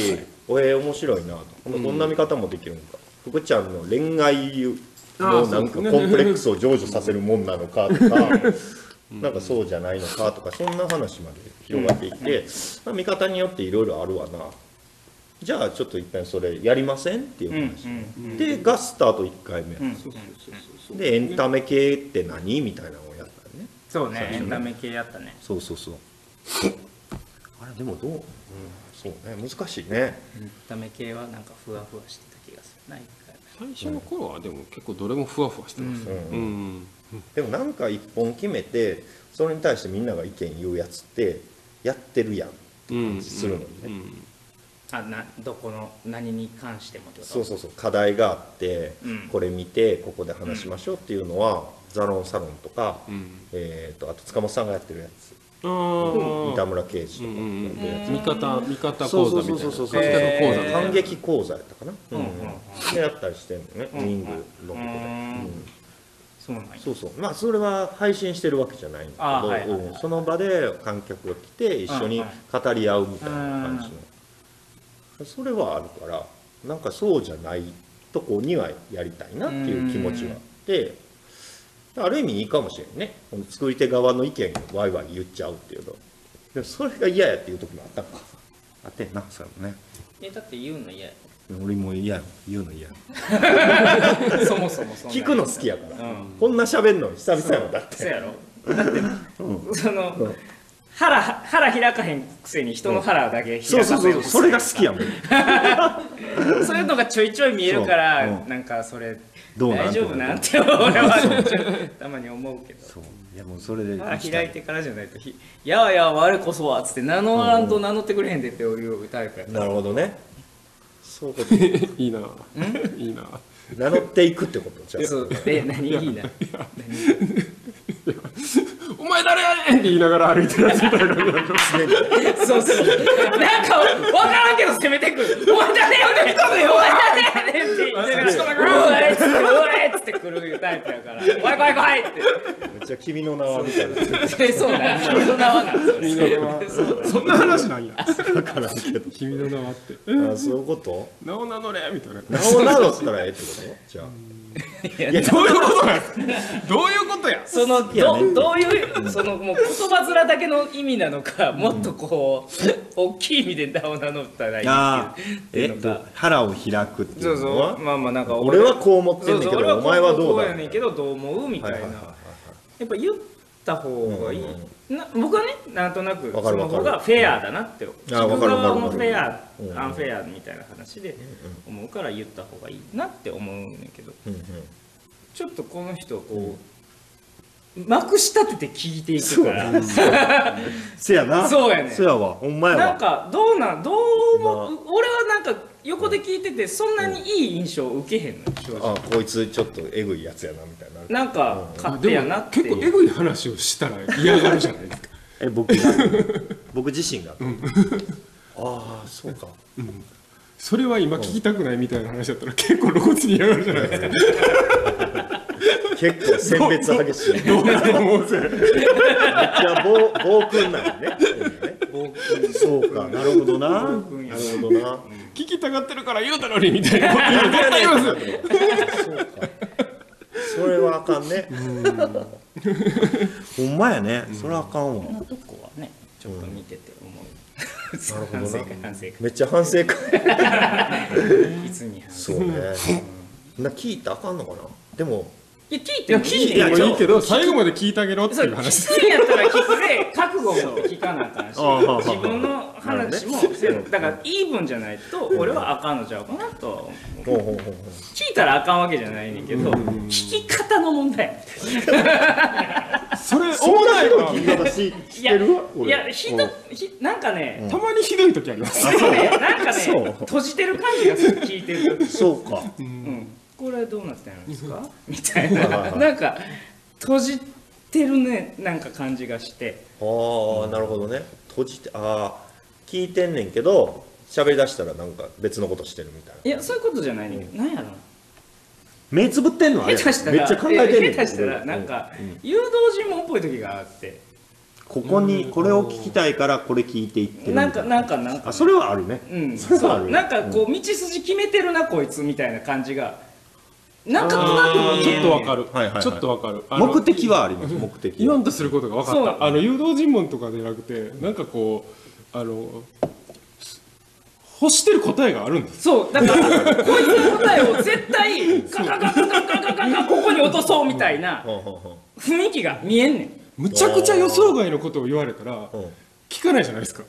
おえ面白いなと、こんな見方もできるのか、福ちゃんの恋愛のなんかコンプレックスを成就させるもんなのかとかなんかそうじゃないのかとか、そんな話まで広がっていって、まあ、見方によっていろいろあるわな、じゃあちょっといっぺんそれやりませんっていう話、うんうんうん、でがスタートいっかいめ、うん、でエンタメ系って何みたいなのをやったね。 そうね、エンタメ系やったね。 そうそうそうあれでもどう、うん、そうね難しいね。 エンタメ系はなんかふわふわしてた気がするな。 最初の頃はでも結構どれもふわふわしてます、うんうんうん、でもなんか一本決めてそれに対してみんなが意見言うやつってやってるやんって感じするのね、うんうんうん、 あなどこの何に関してもってこと。 そうそうそう、課題があって、うん、これ見てここで話しましょうっていうのは、うん、ザロンサロンとか、うん、えー、とあと塚本さんがやってるやつ、三田村刑事とかやってるやつ、 味方味方講座みたいな、 そうそうそうそう反撃講座やったかな、うんうん、でやったりしてんのね、ウィングのとこで、うん、 そうなんや。 そうそう、まあそれは配信してるわけじゃないんだけど、はいはいはい、うん、その場で観客が来て一緒に語り合うみたいな感じの、それはあるから、なんかそうじゃないとこにはやりたいなっていう気持ちはあって、ある意味いいかもしれんね、作り手側の意見をワイワイ言っちゃうっていうの。でもそれが嫌やっていう時もあったのか。あってんな、それもね。 えだって言うの嫌や。 俺も嫌や、言うの嫌や。 そもそもそんな聞くの好きやから、うん、こんな喋るの久々やもんだって。 そうやろ。だって、うん、その、うん、腹腹開かへんくせに人の腹だけ開かせる、うん、そうそうそう、 それが好きやもん。 そういうのがちょいちょい見えるから、うん、なんかそれどう大丈夫なんて俺はたまに思うけど。そういやもうそれで腹開いてからじゃないと、いやいや我こそはっつって名乗らんと名乗ってくれへんでっていうタイプやから。 なるほどね。そういうこといいな。いいな。 名乗っていくってこと。じゃあそうえ何いいな。 お前誰やねんって言いながら歩いてるやつみたいな感じになってますね。 そうそう。なんか分からんけど攻めてくる。お前誰やねん。お前誰やねんって言ってながら、うわいっつってうわいっつってくるタイプやから。怖い怖い怖いって。 めっちゃ君の名はみたいな。 そうだ。君の名はなんそ。そんな話なんや。 分からんけど。 君の名はって。 あそういうこと。 名を名乗れみたいな。 名を名乗ったらええってこと。じゃあ。 いやどういうことなんですか。どういうことや。 そのどどういうそのもう言葉面だけの意味なのか、もっとこう大きい意味で名を名乗ったらいいっていうのか。 腹を開くっていうのは。 そうそう、まあまあなんか俺はこう思ってんねんけどお前はどうだ。 やねんけどどう思うみたいな。やっぱ言った方がいい。な僕はねなんとなくその方がフェアだなって。自分側もフェアアンフェアみたいな話で思うから言った方がいいなって思うんだけど。ちょっとこの人こうまくし立てて聞いていくから。 せやな。 そうやね。 せやわ。ほんまやわ。 なんかどうなんどうも俺はなんか横で聞いててそんなにいい印象を受けへんの正直。 あこいつちょっとエグいやつやなみたいな。 なんか勝手やなっていう。 結構エグい話をしたら嫌がるじゃないですか。 え僕が僕自身が。ああそうか。 それは今聞きたくないみたいな話だったら結構露骨に嫌がるじゃないですか。 結構選別激しい。 どうだと思うぜ。めっちゃ暴暴君なんよね。暴君。そうか。なるほどな。なるほどな。 聞きたがってるから言うたのにみたいなこと言う絶対言います。 そうか。それはあかんね。ほんまやね。それはあかんわ。 こんなとこはねちょっと見てて思う。 なるほどな。 反省会反省会。 めっちゃ反省会。 いつに反省。 そうね。な聞いたらあかんのかな。でも。 いや聞いても聞いてもいいけど最後まで聞いてあげろっていう話。 聞くんやったら聞くで覚悟も聞かなあかんし、自分の話もだからイーブンじゃないと俺はあかんのちゃうかなと。聞いたらあかんわけじゃないねんけど、聞き方の問題。 それ重たいわ。 いやいやひどひなんかねたまにひどい時あります。 なんかね閉じてる感じがする聞いてる。 そうか。 これどうなってるんですかみたいななんか閉じてるねなんか感じがして。 ああなるほどね。閉じてああ聞いてんねんけど喋り出したらなんか別のことしてるみたいな。 いやそういうことじゃないねんけど、なんやろな。 目つぶってんのあれ。 下手したらめっちゃ考えてんねん。 下手したらなんか誘導尋問っぽい時があって。 ここにこれを聞きたいからこれ聞いていってるみたないんかなんかなんかあそれはあるね、 うん、 それはあるそうなんかこう道筋決めてるなこいつみたいな感じがなんかとなく見ちえんねんょっとわかる、 はいはいはいちょっとわかる。あの目的はあります目的は言わんとすることが分かそうった。あの誘導尋問とかでなくて、なんかこうあの欲してる答えがあるんです。 そうだからこいつの答えを絶対ガガガガガガガガガここに落とそうみたいなほうほうほ雰囲気が見えんねん。 むちゃくちゃ予想外のことを言われたらううん聞かないじゃないですか。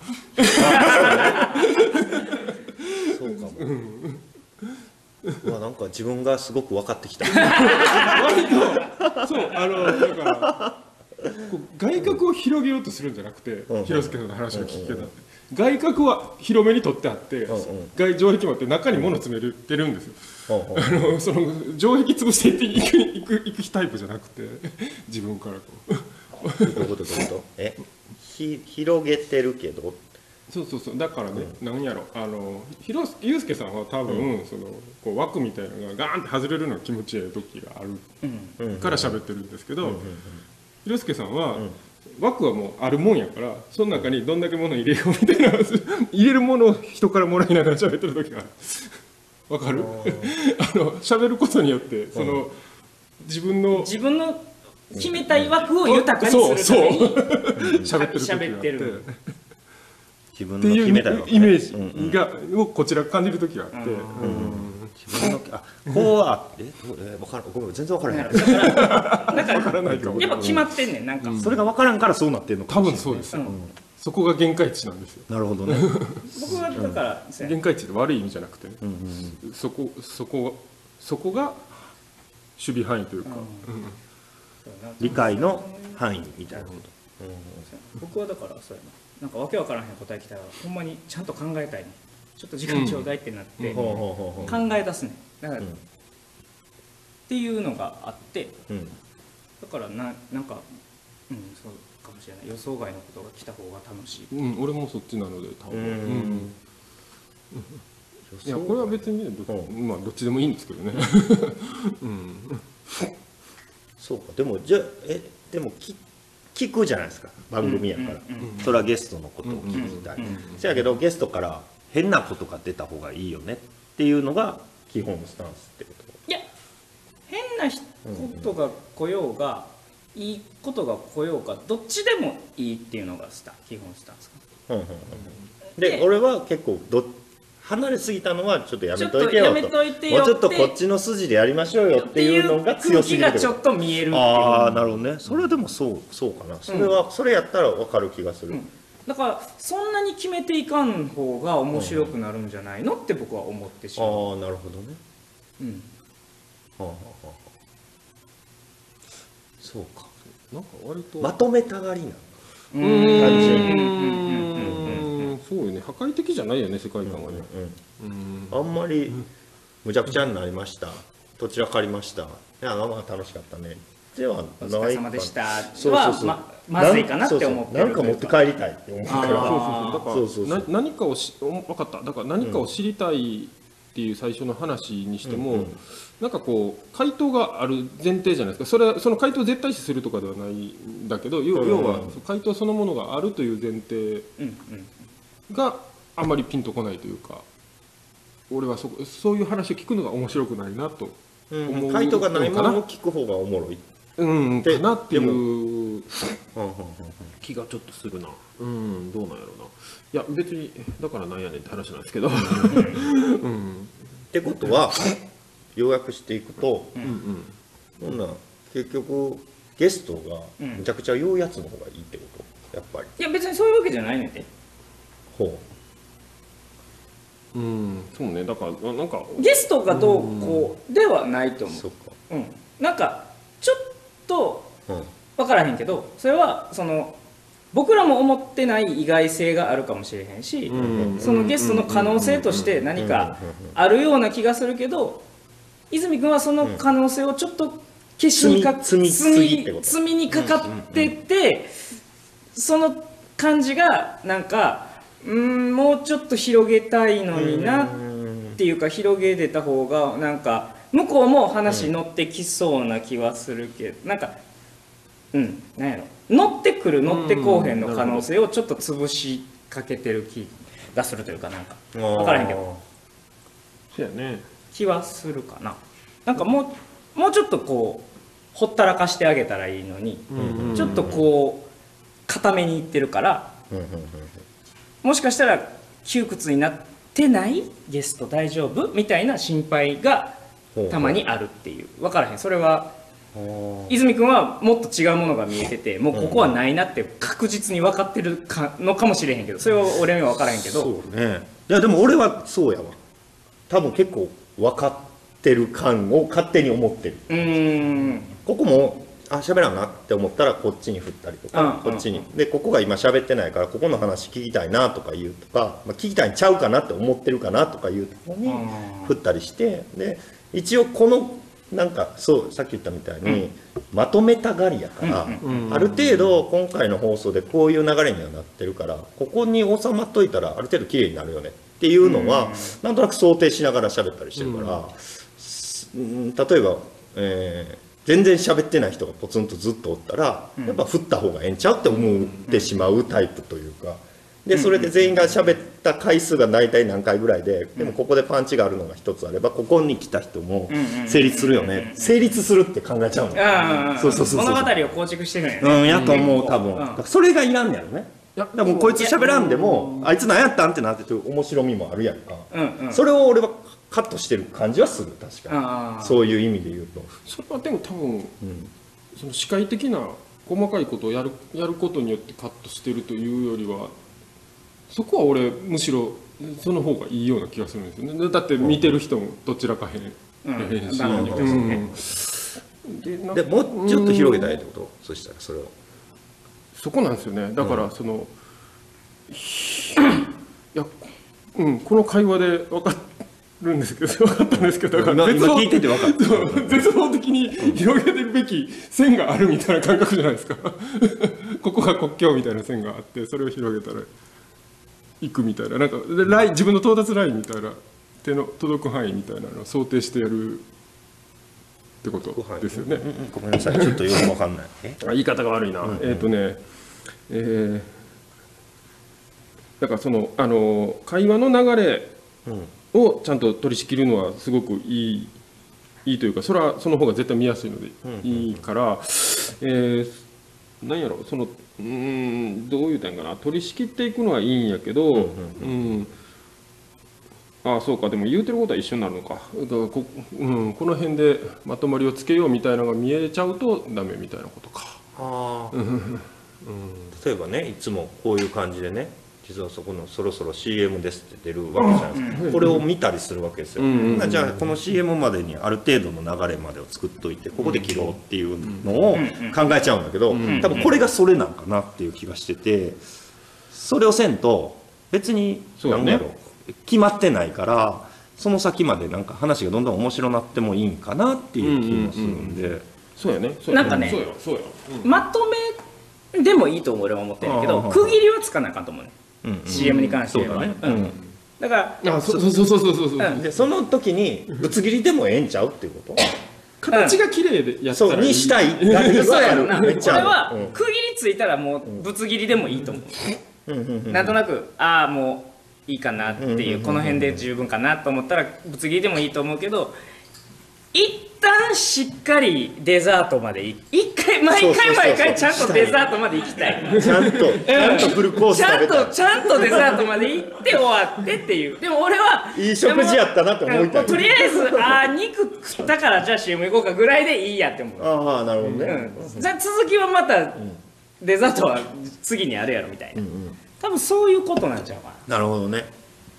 そうかも、うわなんか自分がすごく分かってきた割とそうあのだからこう外角を広げようとするんじゃなくて、 うん広助さんの話の聞き方って、外角は広めに取ってあって、 うんうん外城壁もあって中に物詰めてるんですよ。 ほうほうあのその城壁潰していっていくいくいくタイプじゃなくて自分からこうどういうことどういうことえひ広げてるけどそうそうそうだからね、なんやろあの広祐介さんは多分、そのこう枠みたいなのがガーンって外れるのが気持ちいい時があるから喋ってるんですけど、広介さんは、枠はもうあるもんやからその中にどんだけ物入れようみたいな入れるものを人からもらいながら喋ってる時があるわかるあの喋ることによってその、自分の自分の決めたい枠を豊かにするために喋ってる時があ喋ってるって自分のっていう決めたよ、 イメーうんジが、をこちら感じる時があって、 自分のあこうはえどうえ分からんごめん全然分からへんだからだわかからないかもやっぱ決まってんねんなんか、 それが分からんからそうなってんのか多もしれない分そうです、 うんそこが限界値なんですよ。 なるほどね僕はだから、そうや限界値って悪い意味じゃなくてね、 うんうんそこそこそこが守備範囲というか、 そうやな理解の範囲みたいなこと僕はだからそうやななんかわけわからへん答え来たらほんまにちゃんと考えたいねちょっと時間ちょうだいってなって、 ほうほうほうほう考え出すねだから、 うんっていうのがあってうんだからななんかうんそうかもしれない予想外のことが来た方が楽しいうん、俺もそっちなので多分、 うんうんいやこれは別にねど,、 うまあ、どっちでもいいんですけどね、うん、 そうかでもじゃあえでもき聞くじゃないですか番組やから、 うんうんうんそれはゲストのことを聞きたい、せやけどゲストから変なことが出た方がいいよねっていうのが基本のスタンスってこといや変なひことが来ようが、いいことが来ようがどっちでもいいっていうのがスタ基本スタンスかうんうんうんでで俺は結構ど離れすぎたのはちょっとやめといてよちょっとやめといてよもうちょっとこっちの筋でやりましょうよっていうのが強すぎる空気がちょっと見えるっていうああなるほどねそれはでもそうそうかなそれは、それやったら分かる気がする、 うんだからそんなに決めていかん方が面白くなるんじゃないのって僕は思ってしまう、 ああなるほどねうん、 はあはあはあそうかなんか割とまとめたがりなのう単純にーんそうよね破壊的じゃないよね世界観はね、うんあんまりむちゃくちゃになりましたどちらかりましたいやまあまあ楽しかったねではおない疲れ様でしたそうそうそうはままずいかなって思ってるなんか持って帰りたいって思うかあらーそうそうそうそうそうそうだからな何かをし分かっただから何かを知りたいっていう最初の話にしても、 うんうんなんかこう回答がある前提じゃないですかそれはその回答を絶対視するとかではないんだけど要うん要は回答そのものがあるという前提うんうんがあんまりピンとこないというか俺はそそういう話を聞くのが面白くないなとうん思う回答がないものを聞く方がおもろいうんでかなっていでううんうん気がちょっとするなうんどうなんやろうないや別にだからなんやねんって話なんですけどうんってことは要約していくとうんうんほんなら結局ゲストがむちゃくちゃ言うやつの方がいいってことやっぱりいや別にそういうわけじゃないねんてほうんそうねだからななんかゲストがどうこうではないと思ううそっかうん、なんかちょっとうん分からへんけどそれはその僕らも思ってない意外性があるかもしれへんし、 うんそのゲストの可能性として何かあるような気がするけど泉君はその可能性をちょっと消しにか積み積みすぎってこと積みにかかっててその感じがなんかうーんもうちょっと広げたいのになっていうか広げてた方がなんか向こうも話乗ってきそうな気はするけどなんかうんなんやろ乗ってくる乗ってこうへんの可能性をちょっと潰しかけてる気がするというかなんか分からへんけどそうやね気はするかな。なんかもうもうちょっとこうほったらかしてあげたらいいのに、 うんちょっとこう固めにいってるから、 うんうんうんもしかしたら窮屈になってないゲスト大丈夫みたいな心配がたまにあるっていう分からへん。それは泉君はもっと違うものが見えててもうここはないなって確実に分かってるかのかもしれへんけどそれは俺には分からへんけどそうねいやでも俺はそうやわ多分結構分かってる感を勝手に思ってるうーんここもあ喋らんなって思ったらこっちに振ったりとか、 うんこっちにでここが今喋ってないからここの話聞きたいなとか言うとか、まあ、聞きたいんちゃうかなって思ってるかなとかいうところに振ったりしてで一応このなんかそうさっき言ったみたいに、うん、まとめたがりやから、うんうん、ある程度今回の放送でこういう流れにはなってるからここに収まっといたらある程度綺麗になるよねっていうのは、うん、なんとなく想定しながら喋ったりしてるから、うん、例えば、えー全然喋ってない人がポツンとずっとおったら、うん、やっぱ振った方がええんちゃうって思ってしまうタイプというかでそれで全員が喋った回数が大体何回ぐらいででもここでパンチがあるのが一つあればここに来た人も成立するよね成立するって考えちゃうのそうそうそう物語を構築してるんやねうんやと思う多分、うん、それがいらんねやろねいやでもこいつ喋らんでもあいつ何やったんってなってて面白みもあるやんか、うんうん、それを俺はカットしてる感じはする確かにそういう意味で言うとそれはでも多分、うん、その視界的な細かいことをやるやることによってカットしてるというよりはそこは俺むしろその方がいいような気がするんですよねだって見てる人もどちらかへん、うん、へんし、うん、 で, でもうちょっと広げたいってこと、うん、そしたらそれをそこなんですよねだからその、うん、いや、うん、この会話で分かるんですけど分かったんですけどだから今聞いてて分かった絶望的に広げてるべき線があるみたいな感覚じゃないですかここが国境みたいな線があってそれを広げたら行くみたいななんかライン自分の到達ラインみたいな手の届く範囲みたいなのを想定してやるってことですよね、うんうん、 ごめんなさいちょっとよく分かんないあ言い方が悪いな、うんうん、えっ、ー、とねえー、だからそのあの会話の流れをちゃんと取り仕切るのはすごくいいいいというかそれはその方が絶対見やすいのでいいから、うんうん、えー、何やろそのうーんどういう点かな取り仕切っていくのはいいんやけど、うんうんうんうん、ああそうかでも言うてることは一緒になるのかだからこ、うん、この辺でまとまりをつけようみたいなのが見えちゃうとダメみたいなことか。 あ、うん、例えばねいつもこういう感じでね実はそこのそろそろ シーエム ですって出るわけじゃないですか、うん、これを見たりするわけですよ、うんうん、じゃあこの シーエム までにある程度の流れまでを作っといてここで切ろうっていうのを考えちゃうんだけど多分これがそれなんかなっていう気がしててそれをせんと別に何だろう決まってないからその先までなんか話がどんどん面白なってもいいんかなっていう気もするんで、うんうんうん、 そうやねなんかねそうやそうや、 うん、まとめでもいいと俺は思ってるけど区切りはつかなあかんと思うね、うんうん、シーエム に関してはね、うんうん、だからあそうそうそうそうそうそう、うん、 でその時にぶつ切りでもええんちゃうっていうこと形が綺麗でやったらいい、 そうにしたいだけそうやろな俺は区切りついたらもうぶつ切りでもいいと思う、うん、なんとなくああもういいかなっていうこの辺で十分かなと思ったらぶつ切りでもいいと思うけど一旦しっかりデザートまでい一回毎回毎回ちゃんとデザートまで行きたいちゃんとちゃんとフルコース食べたいちゃんとちゃんとデザートまで行って終わってっていうでも俺はいい食事やったなって思いたいとりあえずあー肉食ったからじゃあ シーエム 行こうかぐらいでいいやって思うああなるほどね、 うん、じゃあ続きはまたデザートは次にあるやろみたいな、うんうん、多分そういうことなんちゃうかななるほどね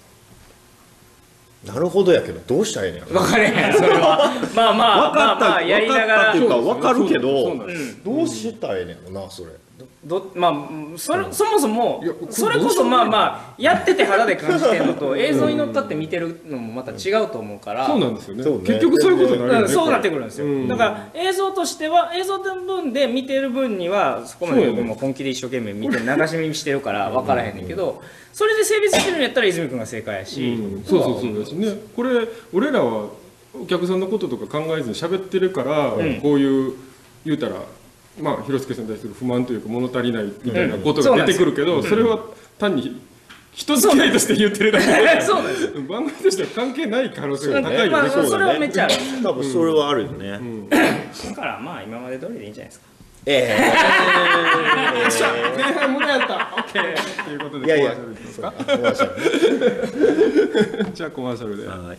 なるほどやけどどうしたらええねん分かれへんそれはまあまあまあまあやりながら分かったっていうか分かるけどどうしたらええねんやろなそれどまあそれそもそもそれこそまあまあやってて肌で感じてるのと映像に乗ったって見てるのもまた違うと思うからそうなんですよね結局そういうことになるよねそうなってくるんですよだから映像としては映像の分で見てる分にはそこまで僕も本気で一生懸命見て流し見してるから分からへんねんけどそれで成立してるんやったら泉君が正解やし、 うん、そうそうそうですねこれ俺らはお客さんのこととか考えずに喋ってるから、うん、こういう言うたらまあ広助さんに対する不満というか物足りないみたいなことが出てくるけど、それは単に人付き合いとして言ってるだけでそうなんです番組としては関係ない可能性が高いよね。 まあそれはめっちゃある。 多分それはあるよね。 だからまあ今まで通りでいいんじゃないですか。 え前半無駄やった。オッケー。ということでいやいやコマーシャルですか。 コマーシャルじゃあコマーシャルで。 はい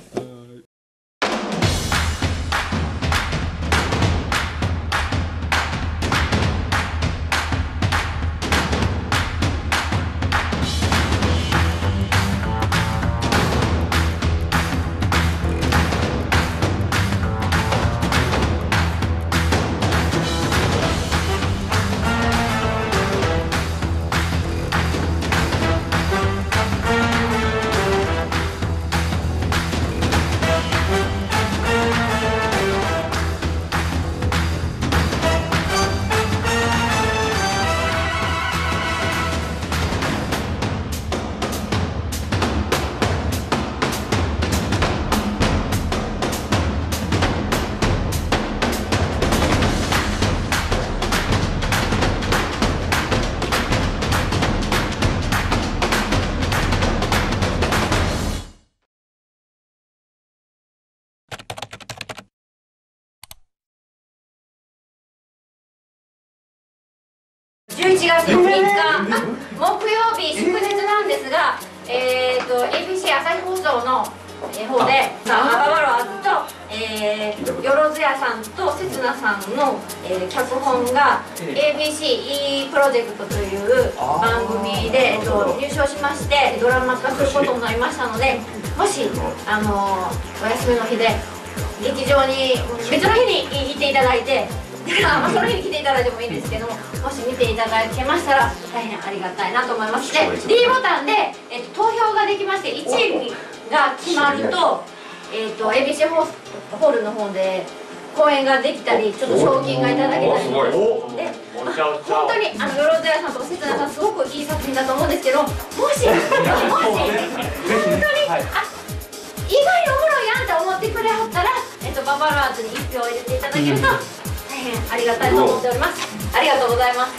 じゅういちがつみっか木曜日祝日なんですが、えー、と エービーシー 朝日放送の方でアババロアーズと、えー、よろずやさんとせつなさんの、えー、脚本が エービーシー E プロジェクトという番組で、えー、と入賞しましてドラマ化することになりましたので、もし、あのー、お休みの日で劇場に別の日に行っていただいてまあその日に来ていただいてもいいんですけども、もし見ていただけましたら大変ありがたいなと思います。で D ボタンで、えっと、投票ができまして、いちいが決まると、えっと、エービーシー ホールの方で公演ができたり、ちょっと賞金がいただけたりとかで、本当にあのよろずやさんとかせつなさんすごくいい作品だと思うんですけど、もしもし本当にあ意外におもろいやんって思ってくれはったら、えっと、ババロアーズにいち票を入れていただけると大変ありがたいと思っております。ありがとうございます。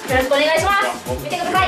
よろしくお願いします。見てください。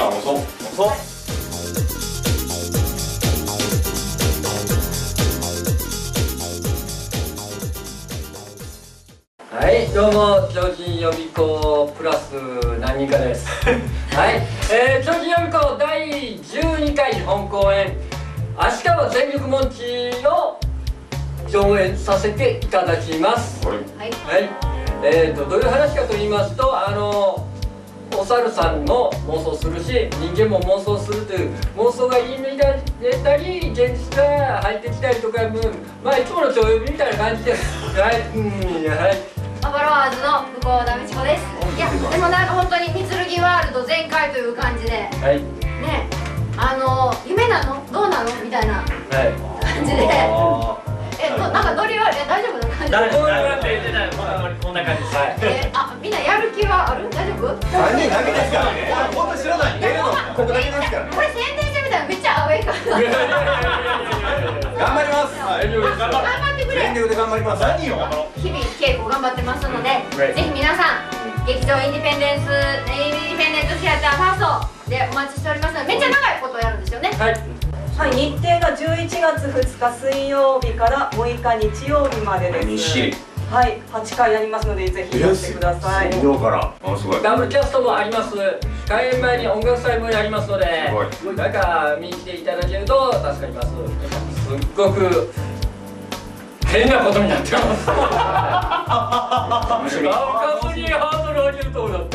はい、どうも超人予備校プラス何人かです。はい、えー、超人予備校だいじゅうにかい本公演「足利全力モンチ」を上演させていただきます。はい、はい、えーとどういう話かと言いますと、あのお猿さんも妄想するし人間も妄想するという妄想が入り乱れたり現実が入ってきたりとか、まあいつもの超予備みたいな感じです。はい、うん、はい。 ババロアーズの向田美智子です。いや、でもなんか本当に三剣ワールド全開という感じで、はい、ね、あの夢なのどうなのみたいな感じで、はい、え、なんかノリは大丈夫な感じで。 誰もなんて言ってない、こんな感じです。はい。 え、あ、みんなやる気はある？大丈夫？ 三人だけですからね。本当知らない。出るのここだけですからね。 これ宣伝してみたらめっちゃアウェイ感。 頑張ります。 頑張ってくれ。 全力で頑張ります。何を？ 日々稽古頑張ってますので、ぜひ皆さん劇場インディペンデンスインディペンデントシアターファーストでお待ちしておりますので、めっちゃ長いことをやるんですよね。はい。 はい、日程がじゅういちがつふつか水曜日からむいか日曜日までです。はい、はちかいやりますのでぜひいらしてください。 水曜から。あ、すごい。 ダブルキャストもあります。開演前に音楽祭もやりますので、なんか見に来ていただけると助かります。すっごく変なことになってます。楽しみ。ハードルを上げると思った。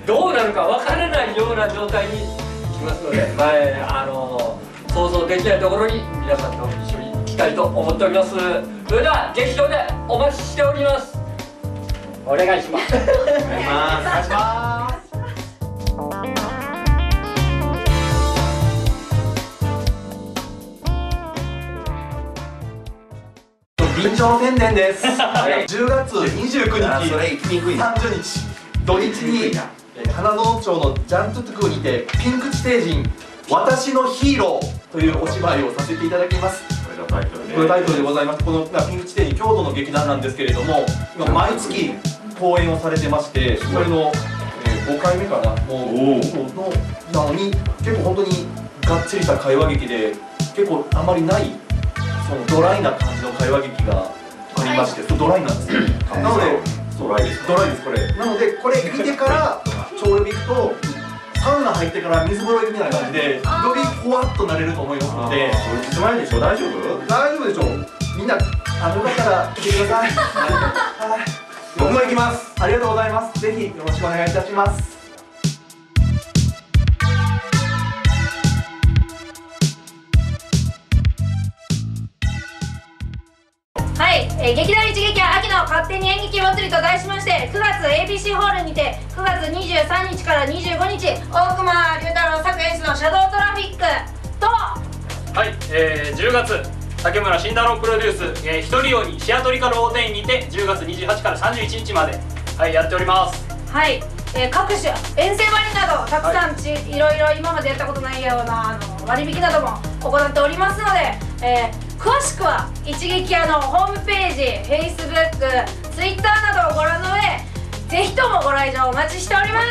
どうなるかわからないような状態にきますので、はい、あの想像できないところに皆さんと一緒に行きたいと思っております。それでは劇場でお待ちしております。お願いします。お願いします。 臨場宣伝です。じゅうがつにじゅうくにち、さんじゅうにち、土日に花園町のジャントゥトゥクにてピンク地底人私のヒーローというお芝居をさせていただきます。これがタイトルで、これタイトルでございます。このピンク地底人京都の劇団なんですけれども、今毎月公演をされてまして、それの、えー、ごかいめかな、もうのなのに結構本当にがっちりした会話劇で、結構あまりないそのドライな感じの会話劇がありまして、ドライなんですね。なのでドライですドライですこれ。なのでこれ見てから朝礼行くとサウナ入ってから水風呂行くみたいな感じでよりふわっとなれると思いますので。 つまりでしょ、大丈夫？ 大丈夫でしょう。みんなあのよかったら来てください。はい。僕も行きます。ありがとうございます。ぜひよろしくお願いいたします。 はい、えー、劇団一撃は秋の勝手に演劇祭りと題しまして、くがつ エービーシー ホールにてくがつにじゅうさんにちからにじゅうごにち、大熊龍太郎作演出のシャドウトラフィックと、 はい、えー、じゅうがつ竹村慎太郎プロデュース、えー、一人よりシアトリカル大店員にてじゅうがつにじゅうはちからさんじゅういちにちまで、はい、やっております。 はい、えー、各種遠征割などたくさんち、はい、いろいろ今までやったことないようなあの割引なども行っておりますので、えー、詳しくは一撃屋のホームページ、Facebook、Twitter などをご覧の上、ぜひともご来場お待ちしております。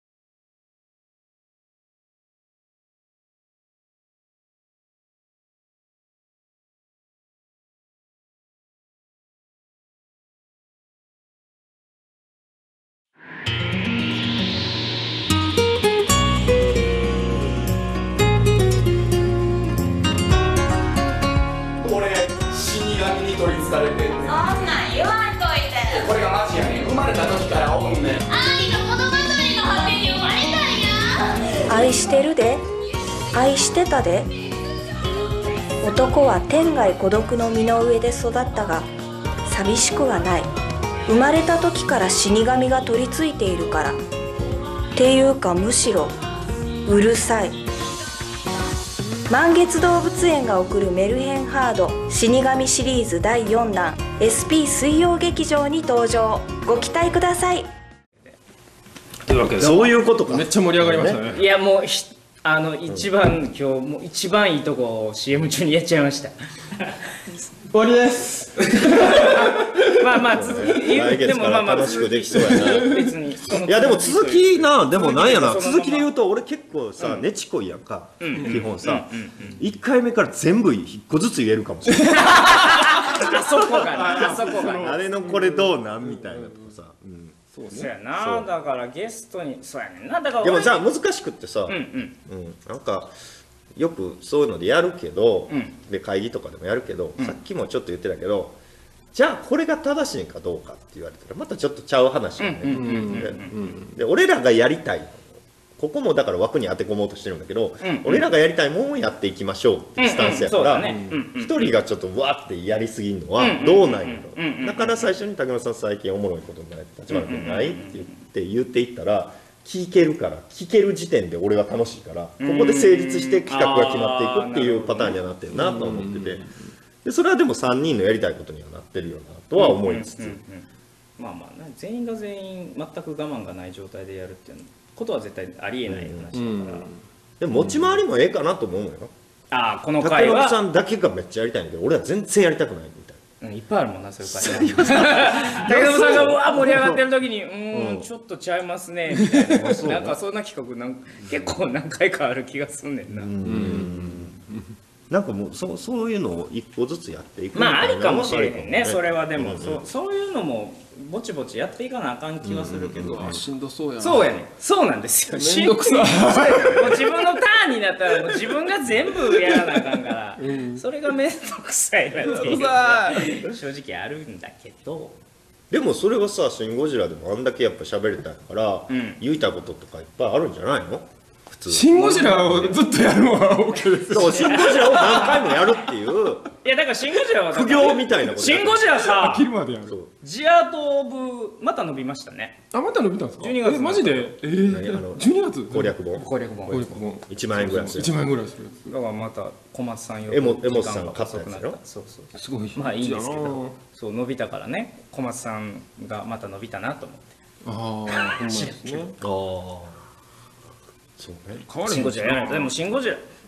愛してるで、愛してたで。男は天涯孤独の身の上で育ったが寂しくはない。生まれた時から死神が取り付いているから。っていうかむしろうるさい。満月動物園が送るメルヘンハード死神シリーズだいよんだん エスピー 水曜劇場に登場。ご期待ください。 というわけで、 そういうことか。 めっちゃ盛り上がりましたね。 いやもうひあの一番、今日もう一番いいとこを シーエム 中にやっちゃいました。 終わりです。 まあまあ続き来月から楽しくできそうやな。 別にいやでも続きな、でもなんやな、続きで言うと俺結構さ、ねちこいやんか、基本さ、いっかいめから全部いっこずつ言えるかもしれない。 あそこがな、あそこがな、 あれのこれどうなんみたいなとかさ。 そうやな、だからゲストにそうやねんな。だからでもじゃあ難しくってさ、 うんうんなんかよくそういうのでやるけど、で会議とかでもやるけど、さっきもちょっと言ってたけど、じゃあこれが正しいかどうかって言われたらまたちょっとちゃう話よね。で俺らがやりたい、ここもだから枠に当て込もうとしてるんだけど、俺らがやりたいもんをやっていきましょうっていうスタンスやから、一人がちょっとわってやりすぎるのはどうなんやろ。だから最初に竹村さん最近おもろいことない立花君ないって言って言っていったら聞けるから、聞ける時点で俺は楽しいから、ここで成立して企画が決まっていくっていうパターンにはなってるなと思ってて、でそれはでもさんにんのやりたいことにはなってるよなとは思いつつ、 まあまあ全員が全員全く我慢がない状態でやるっていうことは絶対ありえない話だから、 でも持ち回りもええかなと思うのよ。 ああこの回は竹中さんだけがめっちゃやりたいんだけど俺は全然やりたくないみたいな。 いっぱいあるもんな、そういう回。竹中さんがうわ盛り上がってる時に「うんちょっとちゃいますね」みたいな、なんかそんな企画なん結構何回かある気がすんねんな。 なんかもうそそういうのを一個ずつやっていくみまああたいなりかもしれへんね、それは。でもそそういうのもぼちぼちやっていかなあかん気はするけど、 しんどそうやな。 そうやねん、そうなんですよ。 めんどくさい。 もう自分のターンになったらもう自分が全部やらなあかんから、それがめんどくさいなっていうのは正直あるんだけど。 でもそれはさ「シン・ゴジラ」でもあんだけやっぱ喋れたから、言いたいこととかいっぱいあるんじゃないの。普通シン・ゴジラをずっとやるのは OK です。 そう、シン・ゴジラを何回もやるっていういやだからシン・ゴジラは苦行みたいなこと。 シン・ゴジラさ切るまでやる。 ジアート・オブまた伸びましたね。 あ、また伸びたんですか。 じゅうにがつえマジで。えー、じゅうにがつ攻略本攻略本いちまんえんぐらいする。 いちまんえんぐらいする。 だからまた小松さんよエモエモスさんが買ったやつやろ。 そうそうすごい。 まあいいんですけど、そう伸びたからね、小松さんがまた伸びたなと思って。 ああ、ほんまですね。 ああそうね。 シン・ゴジラやらないと。でもシン・ゴジラ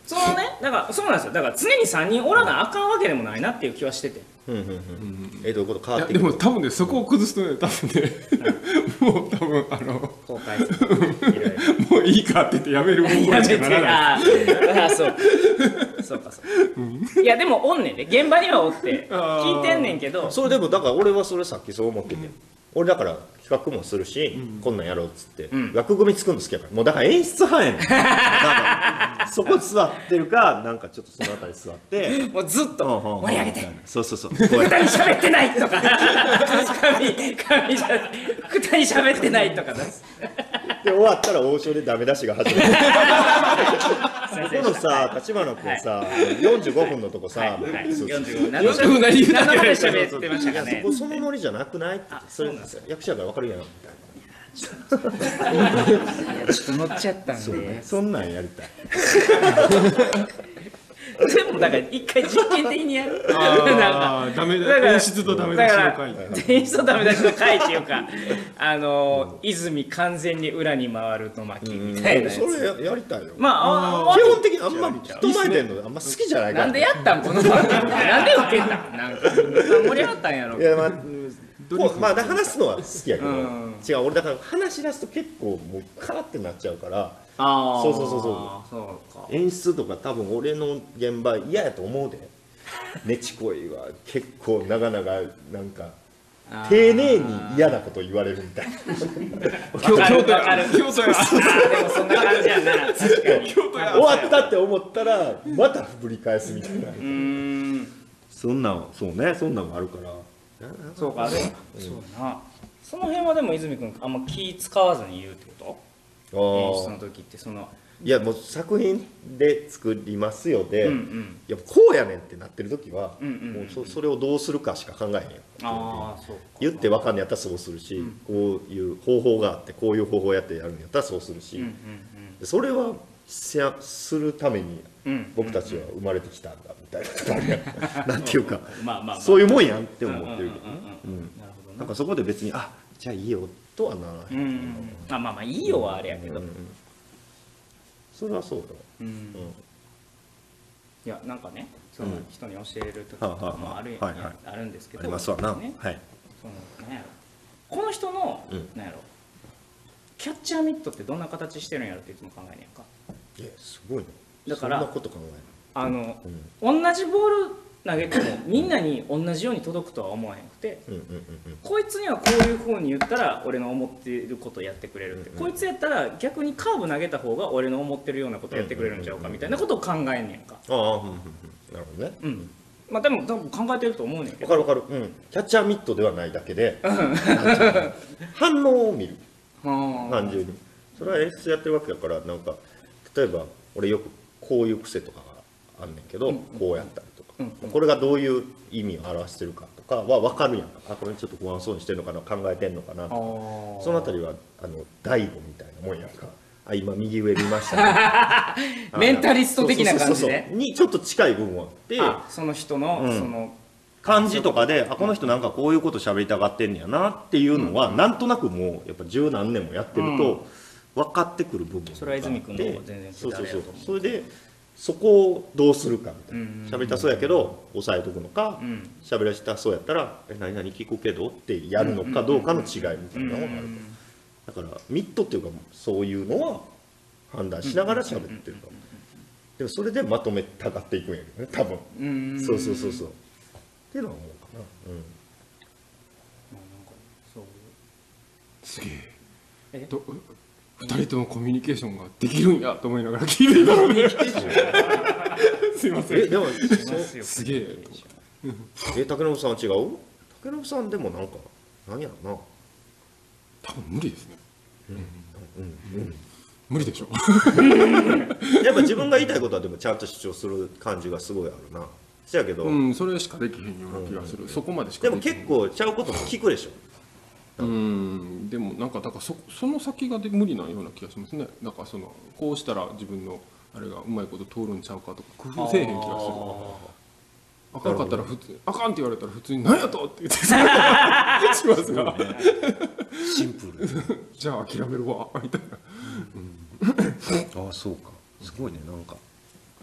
そのねだからそうなんですよ。だから常にさんにんおらなあかんわけでもないなっていう気はしてて。 うんうんうん。えどういうこと変いやわってくる。 でも多分ねそこを崩すとね多分ねもう多分あの公開する。いろいろもういいかって言ってやめる方向にしかならない。 あーあーそうそうかそうか。いやでもおんねんで現場にはおって聞いてんねんけど。 それでもだから俺はそれさっきそう思ってて、俺だから企画もするし、こんなんやろうっつって枠組み作るの好きやから、もうだから演出派やねん。なんかそこ座ってるかなんかちょっとそのあたり座ってもうずっと盛り上げて。 そうそうそう。 二人喋ってないとか神神じゃ二人喋ってないとかです。 で終わったら王将でダメ出しが始まる。このさ立花君さよんじゅうごふんのとこさ、 よんじゅうごふん何よんじゅうごふん何言う何のだけ話喋ってましたかね。 そこそのノリじゃなくないって。それ役者やから分かるやんみたいな。 いやちょっと乗っちゃったんで。 そんなんやりたい。 でもだから一回実験的にやる。 ああダメだ演出とダメ出しの回。 演出とダメ出しの回っていうか、あの泉完全に裏に回ると巻きみたいなやつ。 それやりたいよ。 まあ基本的にあんま人前でのあんま好きじゃないから。 なんでやったんこの番組。なんで受けたん。なんか盛り上がったんやろ。 いやまあこうまあ話すのは好きやけど、違う俺だから話し出すと結構もうカラってなっちゃうから。 ああそうそうそうそう演出とか多分俺の現場嫌やと思うで。ねちこいは結構長々なんか丁寧に嫌なこと言われるみたいな。 京都や京都や。でもそんな感じやな。確かに終わったって思ったらまたぶり返すみたいな。うんそんなんそうねそんなんがあるから。 そうかでもそうな。その辺はでも泉君あんま気使わずに言うってこと？演出の時ってそのいやもう作品で作りますよで、うんうん、いやこうやねんってなってる時は、うんうんうん、もう そ, それをどうするかしか考えへんよ。 あそう言って分かんのやったらそうするし、うん、こういう方法があってこういう方法やってやるんやったらそうするし、うんうんうん、それはするために僕たちは生まれてきたんだみたいなことあるやん。なんていうかそういうもんやんって思ってるけどね。なんかそこで別にあじゃあいいよとはならない。うんうん、 あまあまあいいよはあれやけど。うんうんそれはそうだ。うん。 いやなんかね、その人に教える時とかもあるあるんですけど、 ありますわな。はい。 そのなんやろ、この人のなんやろ、キャッチャーミットってどんな形してるんやろっていつも考えねんか。 いやすごいね。 だからそんなこと考える。 あの同じボール投げてもみんなに同じように届くとは思わへんくて、こいつにはこういう風に言ったら俺の思っていることをやってくれるって、こいつやったら逆にカーブ投げた方が俺の思ってるようなことやってくれるんちゃうかみたいなことを考えんねんか。ああ、なるほどね。うん。 まあでも多分考えてると思うねんけど。 わかるわかる。うん。キャッチャーミットではないだけで反応を見る。単純に。それは演出やってるわけだからなんか例えば俺よくこういう癖とかがあんねんけど、こうやったり。うんうん、これがどういう意味を表してるかとかは分かるやんか。あこれちょっと不安そうにしてるのかな考えてんのかなとかそのあたりはあの大悟みたいなもんやんか。あ今右上見ましたね。 メンタリスト的な感じでにちょっと近い部分はあってあその人の、うん、その感じとかであこの人なんかこういうこと喋りたがってんねやなっていうのは、うん、なんとなくもうやっぱ十何年もやってると分かってくる部分があって、 それは泉君の全然そうそうそうそれでそこをどうするかみたいな喋りたそうやけど抑えとくのか喋らしたそうやったら「え何々聞くけど」ってやるのかどうかの違いみたいなのがあると。だからミットっていうかそういうのは判断しながら喋ってるかも。でもそれでまとめたがっていくんやけどね多分。そうそうそうそうっていうのは思うかな。うんすげえふたりともコミュニケーションができるんやと思いながら聞いていたのにすいません。 えでもすげええ竹信さんは違う？竹信さんでもなんか何やろな多分無理ですね。うんうんうん無理でしょ。 やっぱ自分が言いたいことはでもちゃんと主張する感じがすごいあるな。せやけどうんそれしかできへんような気がする。そこまでしかでも結構ちゃうことも聞くでしょ。 うんでもなんかだから そ, その先がで無理なような気がしますね。なんかそのこうしたら自分のあれがうまいこと通るんちゃうかとか工夫せえへん気がする。あかんかったら普通あかんって言われたら普通に何やとって言ってしますがシンプルじゃあ諦めるわみたいな。 ああそうかすごいねなんか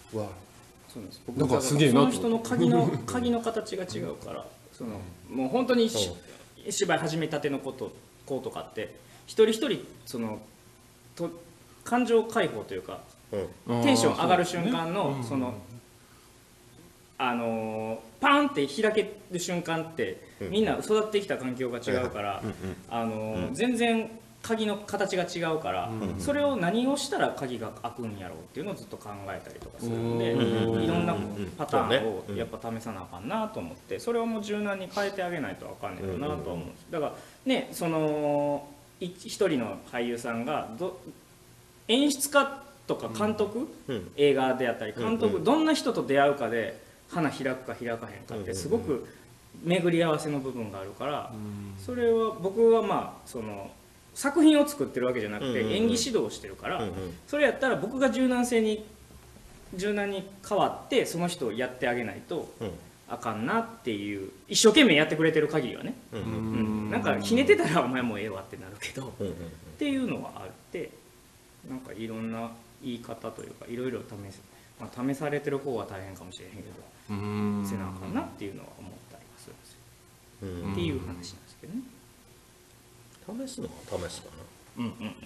わそうなんです。 なんかすげえなその人の鍵の鍵の形が違うから、そのもう本当にし芝居始めたての子と子とかって一人一人そのと感情解放というか、 うん、 テンション上がる瞬間のそのあのパーンって開ける瞬間ってみんな育ってきた環境が違うからあの全然鍵の形が違うからそれを何をしたら鍵が開くんやろうっていうのをずっと考えたりとかするんでいろんなパターンをやっぱ試さなあかんなと思ってそれをもう柔軟に変えてあげないとあかんねんなとは思うんです。だからねその一人の俳優さんがど演出家とか監督映画であったり監督どんな人と出会うかで花開くか開かへんかってすごく巡り合わせの部分があるからそれは僕はまあその作品を作ってるわけじゃなくて演技指導をしてるからそれやったら僕が柔軟性に柔軟に変わってその人をやってあげないとあかんなっていう一生懸命やってくれてる限りはねなんかひねってたらお前もうええわってなるけどっていうのはあってなんかいろんな言い方というかいろいろ試す。まあ、試されてる方は大変かもしれへんけどせなあかんなっていうのは思ったりはするんですよっていう話なんですけどね試すのは試すかなうんうんうん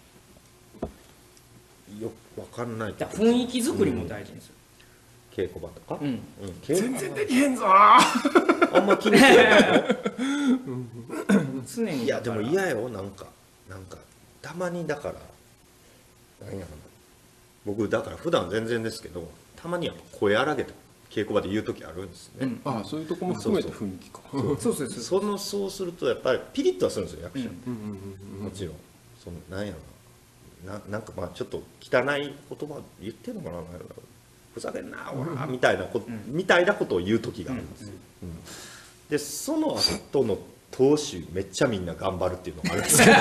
うんよくわかんないけど雰囲気作りも大事ですよ、 うん、稽古場とか、うんうん、 全然できへんぞあんま気にしてない常にいやでも嫌よなんかなんかたまにだから何やろな僕だから普段全然ですけどたまには声荒げて稽古場で言う時あるんですね、うん、 ああそういうとこも含めて雰囲気かそうそうそうそのそうするとやっぱりピリッとはするんですよ役者ってもちろんそのなんやろななんかまあちょっと汚い言葉言ってるのかなふざけんなおらみたいなこと、うん、みたいなことを言う時があるんですよ、うんうん、でその後の投手めっちゃみんな頑張るっていうのがあるんですよ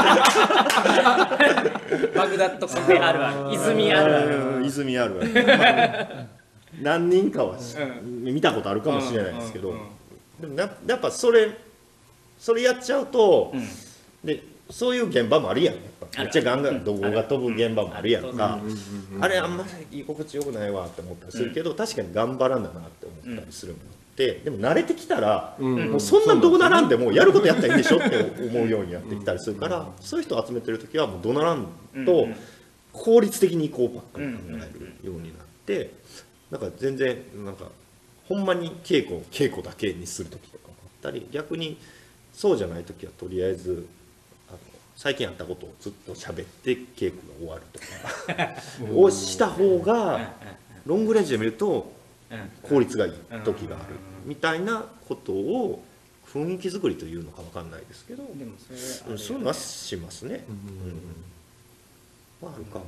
バグダッドカフェあるある泉あるある泉あるある、まあ、何人かは、うん、見たことあるかもしれないですけど、うんうんうん、でもやっぱそれそれやっちゃうと、うん、でそういう現場もあるやんめっちゃガンガン怒号が飛ぶ現場もあるやんかあれあんまり居心地よくないわって思ったりするけど、うん、確かに頑張らんだなって思ったりするもんでも慣れてきたら、うん、もうそんなどうならんでもやることやったらいいでしょって思うようにやってきたりするからそういう人を集めてる時はもうどならんと効率的にいこうばっかり考えるようになってなんか全然なんかほんまに稽古稽古だけにする時とかもあったり逆にそうじゃない時はとりあえずあの最近あったことをずっと喋って稽古が終わるとかをした方がロングレンジで見ると効率がいい時があるみたいなことを雰囲気作りというのか分かんないですけどでもそれ、ね、そういうのはしますね。まああるかも。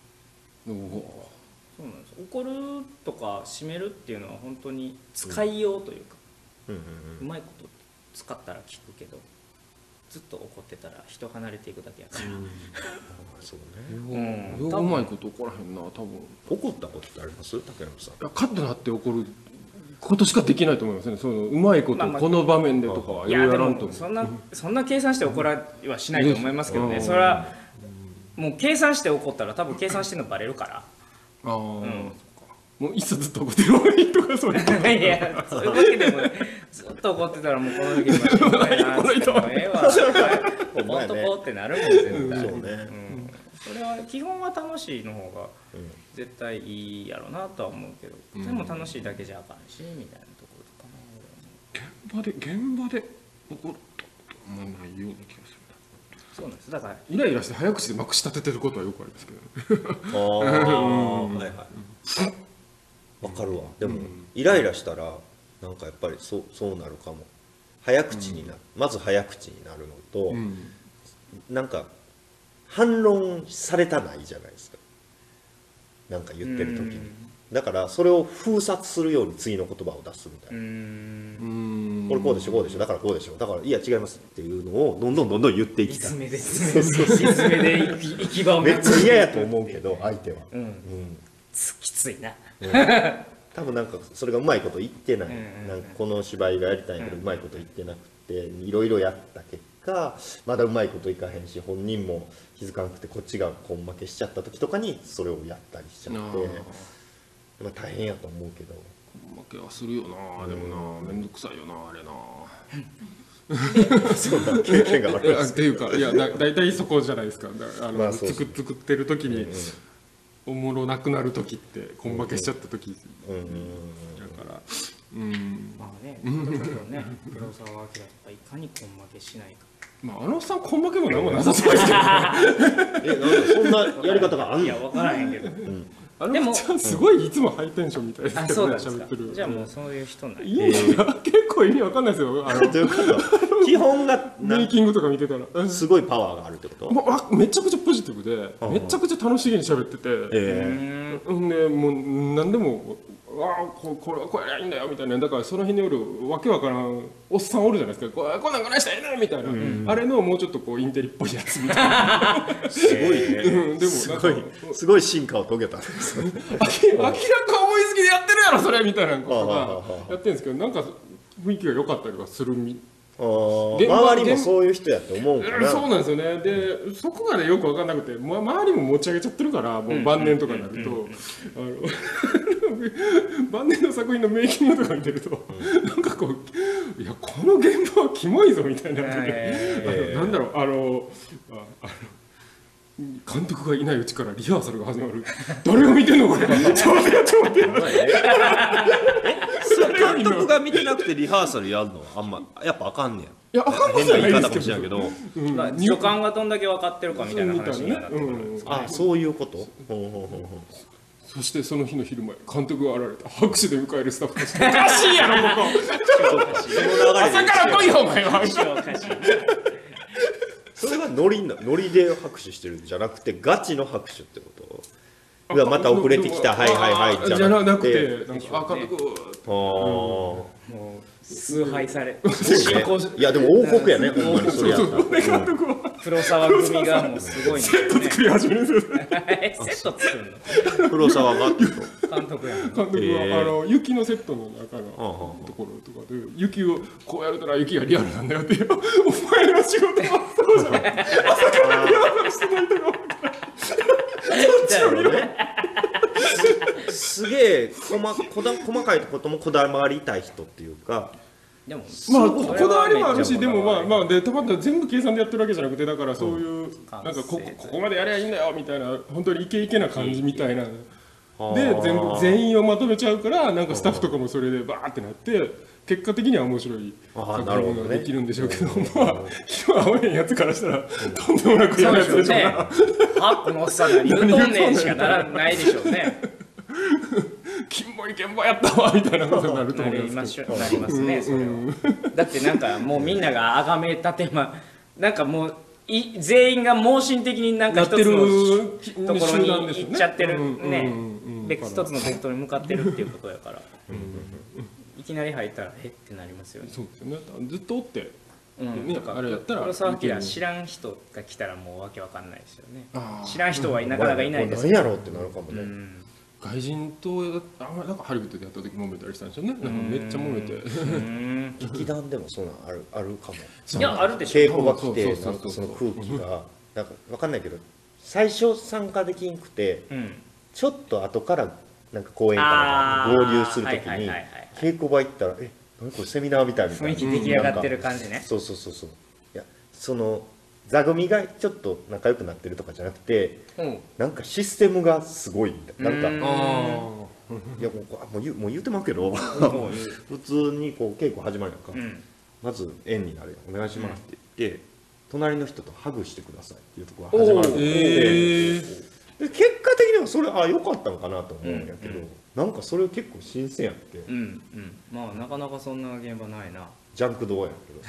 そうなんです。怒るとか締めるっていうのは本当に使いようというか、うんうんうんうん、うまいこと使ったら効くけどずっと怒ってたら人離れていくだけやから、うん、 そうね、うん、うまいこと怒らへんな多分。 怒ったことってあります竹山さん？ いやカッとなって怒ることしかできないと思いますね。そのうまいこと、まあまあ、この場面でとかはやらんと思う。そんなそんな計算して怒らはしないと思いますけどね。それはもう計算して怒ったら多分計算してるのバレるから。ああ、うん、 もういっそずっと怒ってる方がいいとかそういうこと。 いやそういうわけでもずっと怒ってたらもうこの時もこの人はええわ。もっとこうってなるもん絶対。そうね。それは基本は楽しいの方が絶対いいやろうなとは思うけど、うん、でも楽しいだけじゃあかんしみたいなところとかな。現場で現場で怒ったこともないような気がする。 そうなんです。だからイライラして早口でまくし立ててることはよくありますけど、ね。ああ、 はいはい。わかるわ。でも、うん、イライラしたらなんかやっぱりそうそうなるかも。早口になる、うん、まず早口になるのと、うん、なんか。反論されたないじゃないですかなんか言ってる時にだからそれを封殺するように次の言葉を出すみたいなこれこうでしょこうでしょだからこうでしょだからいや違いますっていうのをどんどんどんどん言っていきたいめっちゃ嫌やと思うけど相手は、うんうん、 きついな、 うん、多分なんかそれがうまいこと言ってないなんかこの芝居がやりたいけどうまいこと言ってなくていろいろやった結果まだうまいこといかへんし本人も気づかなくてこっちが根負けしちゃった時とかにそれをやったりしちゃってまあ大変やと思うけど。 根負けはするよな。でもな、面倒くさいよなあれな。 そうか、経験があるんですっていうか、いやだ大体そこじゃないですか。だあの、 まあそうそう作作ってる時に、おもろなくなる時って根負けしちゃった時だから、うん、 まあね、ね、黒澤明とかいかに根負けしないか。 まああのおっさん根負けもなんもなさそうですけどね。 え、なんかそんなやり方があんの？ いや分からへんけど。 あのおっちゃんすごいいつもハイテンションみたいですけどね、喋ってる。 じゃあもうそういう人なんいや結構意味わかんないですよ。あの基本がメイキングとか見てたらすごいパワーがあるってこと？ もうわめちゃくちゃポジティブで、めちゃくちゃ楽しげに喋ってて、えー、んでもう何でもわあここれはこうやりゃいいんだよみたいな。だからその辺におるわけわからんおっさんおるじゃないですか。こうこんなんこないしたらいいねみたいな、うん、あれのもうちょっとこうインテリっぽいやつみたいな。 すごいね。 うん、でもすごいすごい進化を遂げたんですよ。 明らか思いつきでやってるやろそれみたいなことがやってるんですけど、なんか雰囲気が良かったりはするみ。 あ周りもそういう人やって思うかな。 そうなんですよね。でそこがねよく分かんなくて、ま、周りも持ち上げちゃってるから、もう晩年とかになると晩年の作品のメイキングとか見てると、うん、なんかこういやこの現場はキモいぞみたいな、えー、なんだろうあのああの監督がいないうちからリハーサルが始まる。誰が見てんのこれ。ちょっと待ってちょっと待って。 監督が見てなくてリハーサルやるのはあんまやっぱあかんねや。 いやあかん変な言い方かもしれないけど、 助監がどんだけ分かってるかみたいな話になってくるんですかね。 あ、そういうこと。 そしてその日の昼前、監督が現れた。拍手で迎えるスタッフたち。おかしいやろここ。朝から来いよお前は。 それはノリのノリで拍手してるんじゃなくてガチの拍手ってこと？うわまた遅れてきたはいはいはいじゃなくて、なんかあ監督。 ああ。もう崇拝され。 いやでも王国やねほんまにそれやった。 黒沢組がもうすごい。 セット作り始めるんですよ。 えセット作るの？ 黒沢が監督や。 監督はあの雪のセットの中のところとかで雪をこうやるとら雪がリアルなんだよっていう。お前の仕事はそうじゃない。朝からリハーサルしてないとか。 すげえ細かいこともこだわりたい人っていうか。 でもまあこだわりもあるし、でもまあまあでたまた全部計算でやってるわけじゃなくて、だからそういうなんかこここまでやりゃいいんだよみたいな本当にイケイケな感じみたいなで全部全員をまとめちゃうから、なんかスタッフとかもそれでバーってなって結果的には面白い作品ができるんでしょうけど、まあ気は合わへんやつからしたらとんでもなくやるやつでしょうな。 あこのおっさんが言うとんねんしかならないでしょうね。 キモい現場やったわみたいなことになると思いますけど。 なりますねそれは。だってなんかもうみんながあがめたてまなんかもうい全員が盲信的になんか一つのところに行っちゃってるね。一つのベクトルに向かってるっていうことやから。いきなり入ったらえってなりますよね。 そうですよね。ずっとおって。 うんね、あれやったら黒澤明知らん人が来たらもうわけわかんないですよね。知らん人はなかなかいないですけど。何やろうってなるかもね。 外人とあんまりなんかハリウッドでやった時揉めたりしたんですよね。なんかめっちゃ揉めて。 劇団でもそうなんあるあるかも。 いやあるでしょ。 稽古が来てなんかその空気がなんかわかんないけど最初参加できんくて、ちょっと後からなんか公演から合流する時に稽古場行ったらえ何これセミナーみたいみたいな雰囲気出来上がってる感じね。 そうそうそうそう。いやその座組がちょっと仲良くなってるとかじゃなくて、うん、なんかシステムがすごいなんかいやもうもう言うもう言うてますけど普通にこう稽古始まるやんか、うん、まず円になるお願いしますって言って、うん、隣の人とハグしてくださいっていうところが始まるので、で結果的にはそれあ良かったのかなと思うんやけど、うんうん、なんかそれ結構新鮮やって、 うんうん、まあなかなかそんな現場ないな。 ジャンク堂やけ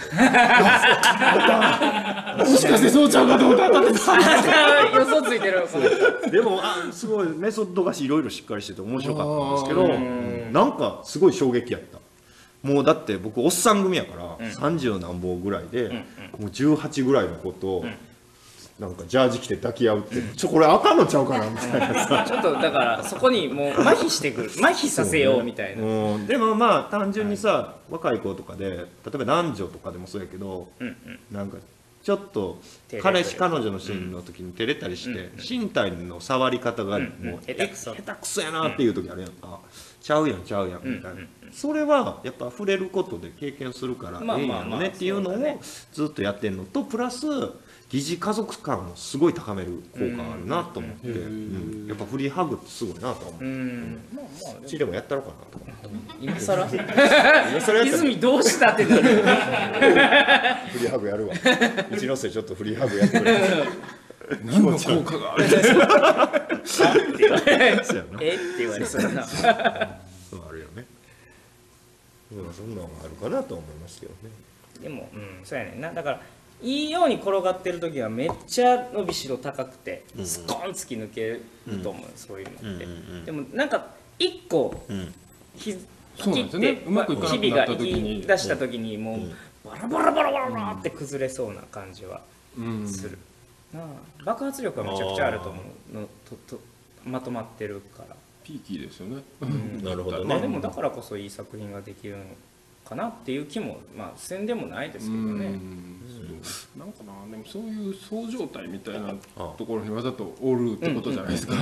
どもしかしてそうちゃうかと思ったら予想ついてる。 でもあすごいメソッドがいろいろしっかりしてて面白かったんですけど、なんかすごい衝撃やった。もうだって僕おっさん組やからさんじゅう何本ぐらいで、もうじゅうはちぐらいの子となんかジャージ着て抱き合うってちょこれあかんのちゃうかなみたいなさ。 ちょっとだからそこにもう麻痺してくる麻痺させようみたいな、 ね、うん、でもまあ単純にさ、はい、若い子とかで例えば男女とかでもそうやけど、うんうん、なんかちょっと彼氏彼女のシーンの時に照れたりして、身体の触り方がもう下手くそ下手くそやなっていう時あるやんか、ちゃうやんちゃうやんみたいな、それはやっぱ触れることで経験するからええんやろねっていうのをずっとやってんのと、プラス疑似家族感をすごい高める効果があるなと思って、うんやっぱフリーハグってすごいなと思って、うちでもやったろうかなとか今更今更やったら泉どうしたってなるフリーハグやるわ一ノ瀬ちょっとフリーハグやってくれ何の効果があるんですかえって言われそうなそうあるよね。そんなのがあるかなと思いますけどね。 でも、うん、そうやねんな。だからいいように転がってる時はめっちゃ伸びしろ高くて、うん、スコーン突き抜けると思う、うん、そういうのって、うんうんうん、でもなんか一個、うん、ひ切って、ね、うまく日々が行き出した時にもう、うん、バラバラバラバラバラって崩れそうな感じはする、うんなあ、爆発力はめちゃくちゃあると思うのととまとまってるからピーキーですよね、 うん、なるほどね。 まあでもだからこそいい作品ができるのかなっていう気もまあせんでもないですけどね。うん、 なんかな、でもそういうそう状態みたいなところにわざとおるってことじゃないですか。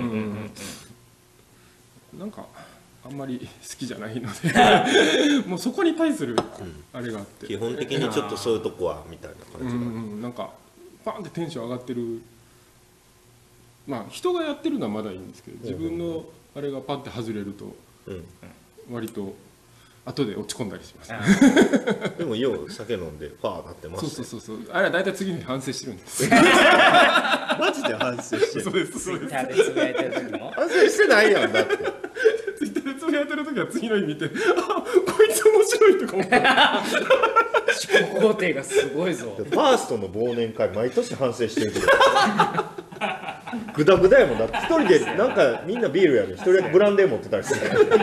なんかあんまり好きじゃないのでもうそこに対するあれがあって、 基本的にちょっとそういうとこはみたいな感じが、うん、 なんかパンってテンション上がってる、まあ人がやってるのはまだいいんですけど、自分のあれがパンって外れると割と後で落ち込んだりします。 でもよう酒飲んでパーなってます。 そうそうそうそう。あれは大体次に反省してるんです。 マジで反省してる。 そうですそうです。 ツイッターでつぶやいてる時も反省してないやんだって。 ツイッターでつぶやいてる時は次の日見て、あ、こいつ面白いとか思って。 自己肯定がすごいぞ。 ファーストの忘年会毎年反省してるけど。グダグダやもんだって、一人でなんかみんなビールやる、一人だけブランデー持ってたりする。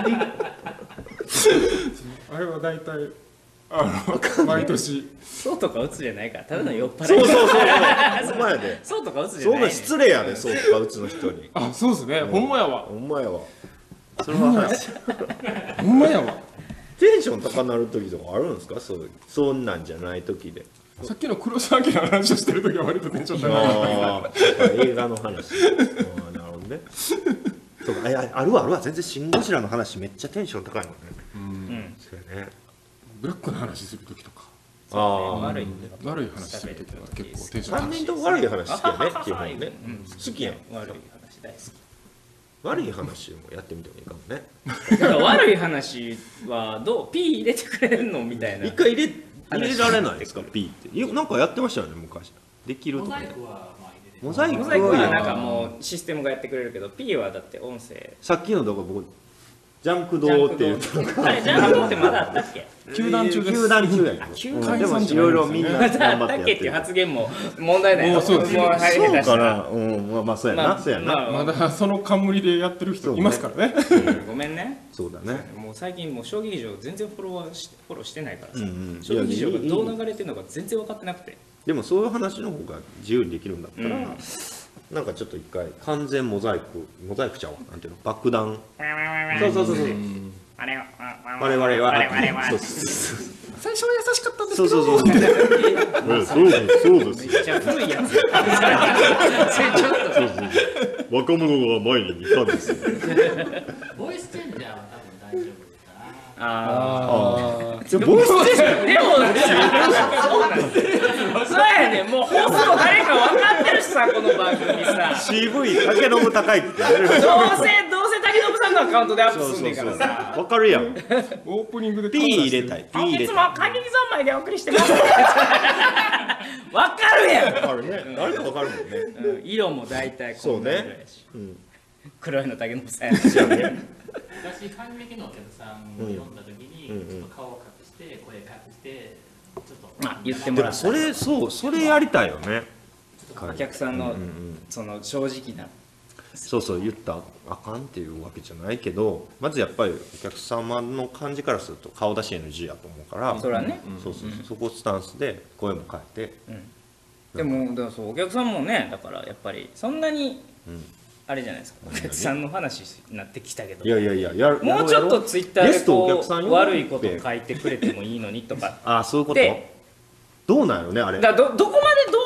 あれは大体あの毎年そうとか打つじゃないからただの酔っ払い。 そうそうそうそう。ほんまやで。 そうとか打つじゃない。 そう失礼やで、そうとか打つの人に。 あ、そうですね。ほんまやわ。 ほんまやわ。それは話。 ほんまやわ。 テンション高なる時とかあるんですか？そうそんなんじゃない時で。 さっきの黒澤明の話をしてる時は割とテンション高い。 ああ、映画の話。ああ、なるほどね。そうか、あ、あるわあるわ。全然シン・ゴジラの話めっちゃテンション高いもんね。うん。そうやね。 ブラックの話する時とか。 ああ、悪い悪い話する時は結構テンション高い。 三人とも悪い話好きやね、基本ね。好きやん。 悪い話大好き。 悪い話もやってみてもいいかもね。 だから悪い話はどう P 入れてくれるのみたいな。 一回入れ入れられないですか P って。なんかやってましたよね昔。できるとか。モザイクはなんかもうシステムがやってくれるけど P はだって音声。 さっきの動画僕ジャンク堂って言ったのか。 あれジャンク堂ってまだあったっけ？ 休団中です。 休団中や。 休団でもいろいろみんな頑張ってやってる。 だっけっていう発言も問題ないよ。 そうです。 そうかな。うん、まあそうやな。そうやな。 まだその冠でやってる人いますからね。 ごめんね。 そうだね。 もう最近もう小劇場全然フォロワーしフォローしてないからさ。小劇場がどう流れてるのか全然分かってなくて。 でもそういう話の方が自由にできるんだったら。なんかちょっと一回完全モザイクモザイクちゃうわなんていうの爆弾そうそうそうそう我々は我々は最初は優しかったんですけどそうそうそうそうですそうですめっちゃ古いやつ若者が前にいたんですよボイスチェンジャーは多分大丈夫ですからああボイスチェンジャーでもそうやねもうホスト誰か分かってるしさこの番組さシーブイ 竹信高いってどうせどうせ竹信さんのアカウントでアップすんねんからさ分かるやんオープニングで P 入れたい P 入れたいいつも限り三昧でお送りしてます分かるやん分かるね誰か分かるもんね、 うん、色も大体こんなぐらいやし、うん、黒いの竹信さんやし昔反撃のお客さんを読んだ時に、うん、ちょっと顔を隠して声隠してちょっとまあ言ってもらったそれそうそれやりたいよねお客さんの、うんうん、その正直なそうそう言ったらあかんっていうわけじゃないけどまずやっぱりお客様の感じからすると顔出し エヌジー やと思うからそれはねそうそうそう、うん、そこスタンスで声も変えて、 うん、でもだからそうお客さんもねだからやっぱりそんなに、うんあれじゃないですかお客さんの話になってきたけどいやいやいややるもうちょっとツイッターでこう悪いこと書いてくれてもいいのにとかああそういうことどうなんやろねあれだどどこま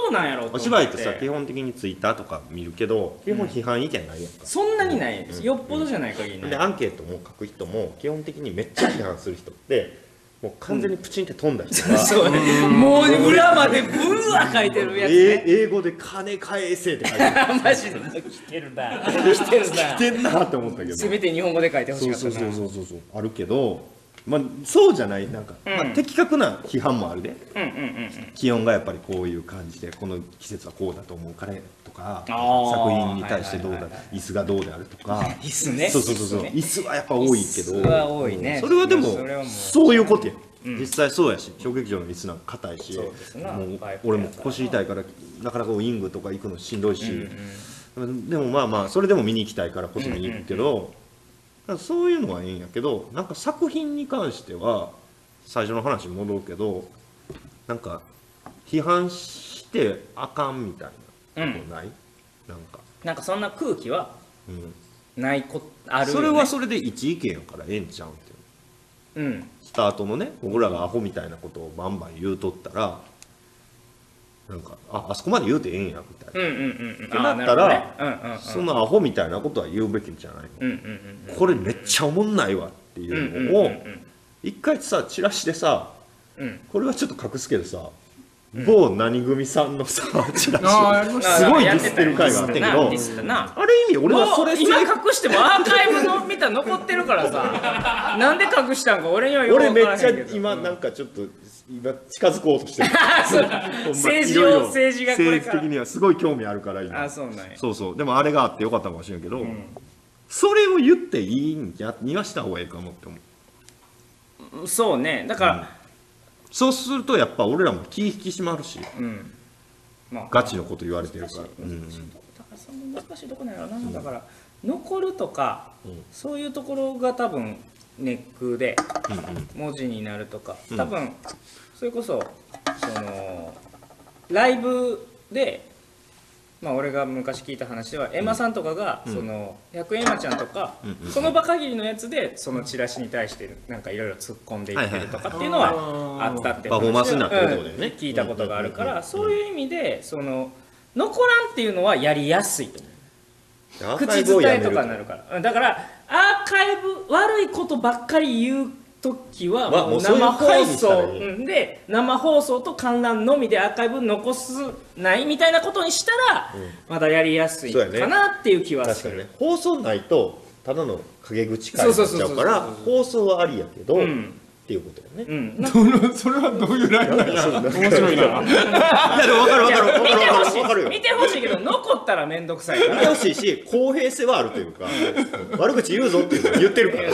うなんやろうと思って。 お芝居ってさ基本的にツイッターとか見るけど基本批判意見ないやんか、 そんなにないです、よっぽどじゃない限りね。 でアンケートも書く人も基本的にめっちゃ批判する人ってもう完全にプチンって飛んだ人が、 そうね、もう裏までブワー書いてるやつね。 英語で金返せって書いてあるマジで来てるな来てるな来てんなって思ったけど、 せめて日本語で書いてほしかったな。 そうそうそうそうそうあるけど、まあそうじゃないなんか、まあ、的確な批判もあるで、 うんうんうんうん、 気温がやっぱりこういう感じでこの季節はこうだと思うからとか、作品に対してどうだ、椅子がどうであるとか、 椅子ね、 そうそうそうそう、椅子はやっぱ多いけど、 椅子は多いね、 それはでもそういうことや、 うん、 実際そうやし、小劇場の椅子なんか硬いし、もう俺も腰痛いからなかなかウイングとか行くのしんどいし、うんうん、でもまあまあそれでも見に行きたいからこそ見に行くけど、そういうのはええんやけど、なんか作品に関しては最初の話に戻るけど、なんか批判してあかんみたいなことない、うん、なんかなんかそんな空気はないこ、うん、あるよね。それはそれで一意見やからええんちゃうんっていう、うん、スタートのね僕らがアホみたいなことをバンバン言うとったらなんか あ, あそこまで言うてええんやみたいな、うんうんうん、ってなったら、ねうんうんうん、そんなアホみたいなことは言うべきじゃないの、うんうんうん、これめっちゃおもんないわっていうのを一回さチラシでさ、うん、これはちょっと隠すけどさ、うん、某何組さんのさチラシすごいディスってる回があったけど、ある意味俺はそれ今隠してもアーカイブの見たら残ってるからさなんで隠したんか俺にはよく分からへんけど、 俺めっちゃ今なんかちょっと今近づこうとしてる政治を政治がこれ政治的にはすごい興味あるから今。 あそうなんや。 そうそうでもあれがあってよかったかもしれんけど、うん、それを言っていいんやにはした方がいいかもって思う。 そうねだから、うん、 そうするとやっぱ俺らも気引き締まるし、うんまあ、ガチのこと言われてるから、うん、だからその難しいとこなんやろな、うん、だから残るとか、うん、そういうところが多分ネックで文字になるとか、多分それこそそのライブで、まあ俺が昔聞いた話ではエマさんとかがその百円エマちゃんとかその場限りのやつでそのチラシに対してなんかいろいろ突っ込んでいってるとかっていうのはあったってパフォーマンスになってるってことだよね。 聞いたことがあるからそういう意味でその残らんっていうのはやりやすいと思う。口伝えとかになるからだからアーカイブ悪いことばっかり言う時はもう生放送で生放送と観覧のみでアーカイブ残すないみたいなことにしたらまだやりやすいかなっていう気はする、 ね、放送ないとただの陰口会になっちゃうから放送はありやけど、うんっていうことだよね。うん、 それはどういうラインなんや。面白いな。いやでも分かる分かる分かる分かるよ。 見てほしいけど残ったら面倒くさいから。 見てほしいし公平性はあるというか悪口言うぞっていうの言ってるから。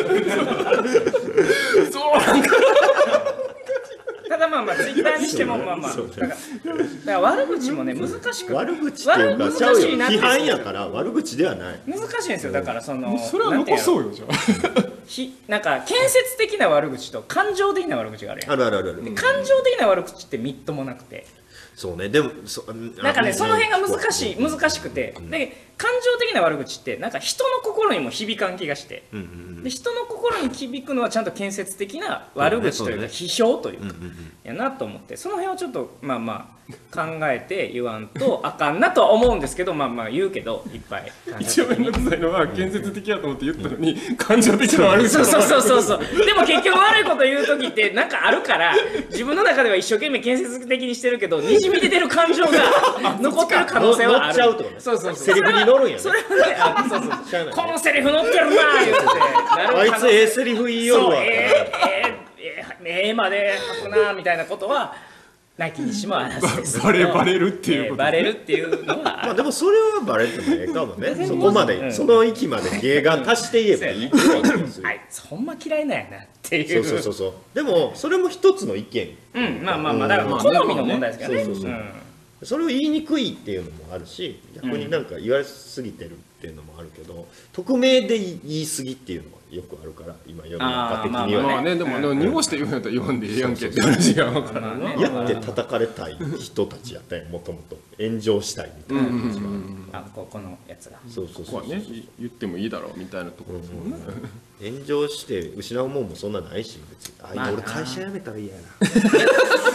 そうなんか。ただまあまあツイッターにしてもまあまあだからだから悪口もね難しく悪口っていうかちゃうよ批判やから悪口ではない難しいんですよだからそのそれは残そうよじゃあひなんか建設的な悪口と感情的な悪口があるやんあるあるある感情的な悪口ってみっともなくてそうねでもそなんかねその辺が難しい難しくてで感情的な悪口ってなんか人の心にも響かん気がしてで人の心に響くのはちゃんと建設的な悪口というか批評というかやなと思ってその辺をちょっとまあまあ考えて言わんとあかんなとは思うんですけどまあまあ言うけどいっぱい一応面倒くさいのは建設的やと思って言ったのに感情的な悪口そうそうそうそうそうでも結局悪いこと言う時ってなんかあるから自分の中では一生懸命建設的にしてるけどにじみ出てる感情が残ってる可能性はある乗っちゃうってことねそうそうそうセリフに乗るんやねそれはねあそうそうこのセリフ乗ってるなー言ってあいつええセリフ言いよるわええええまで吐くなーみたいなことはなきにしもあらずですバレバレるっていうこと、ね、 バレるっていうのはまあでもそれはバレてもええかもねそこまで、うん、その域まで芸が足して言えばいいってことですよはいほんま嫌いなんやなっていうそうそうそうそうでもそれも一つの意見うんまあまあまあだから好みの問題ですからねそうそうそう、うん、 それを言いにくいっていうのもあるし逆になんか言われすぎてるっていうのもあるけど、うん、匿名で言い過ぎっていうのはよくあるから今世の中的にはねまあねでも濁して言うんやったら読んでええやんけって話が分からんねやって叩かれたい人たちやったんやもともと炎上したいみたいな感じがあここのやつがそうそうそうここはね言ってもいいだろうみたいなところですもんね炎上して失うもんもそんなないし別にあ俺会社辞めたら嫌やな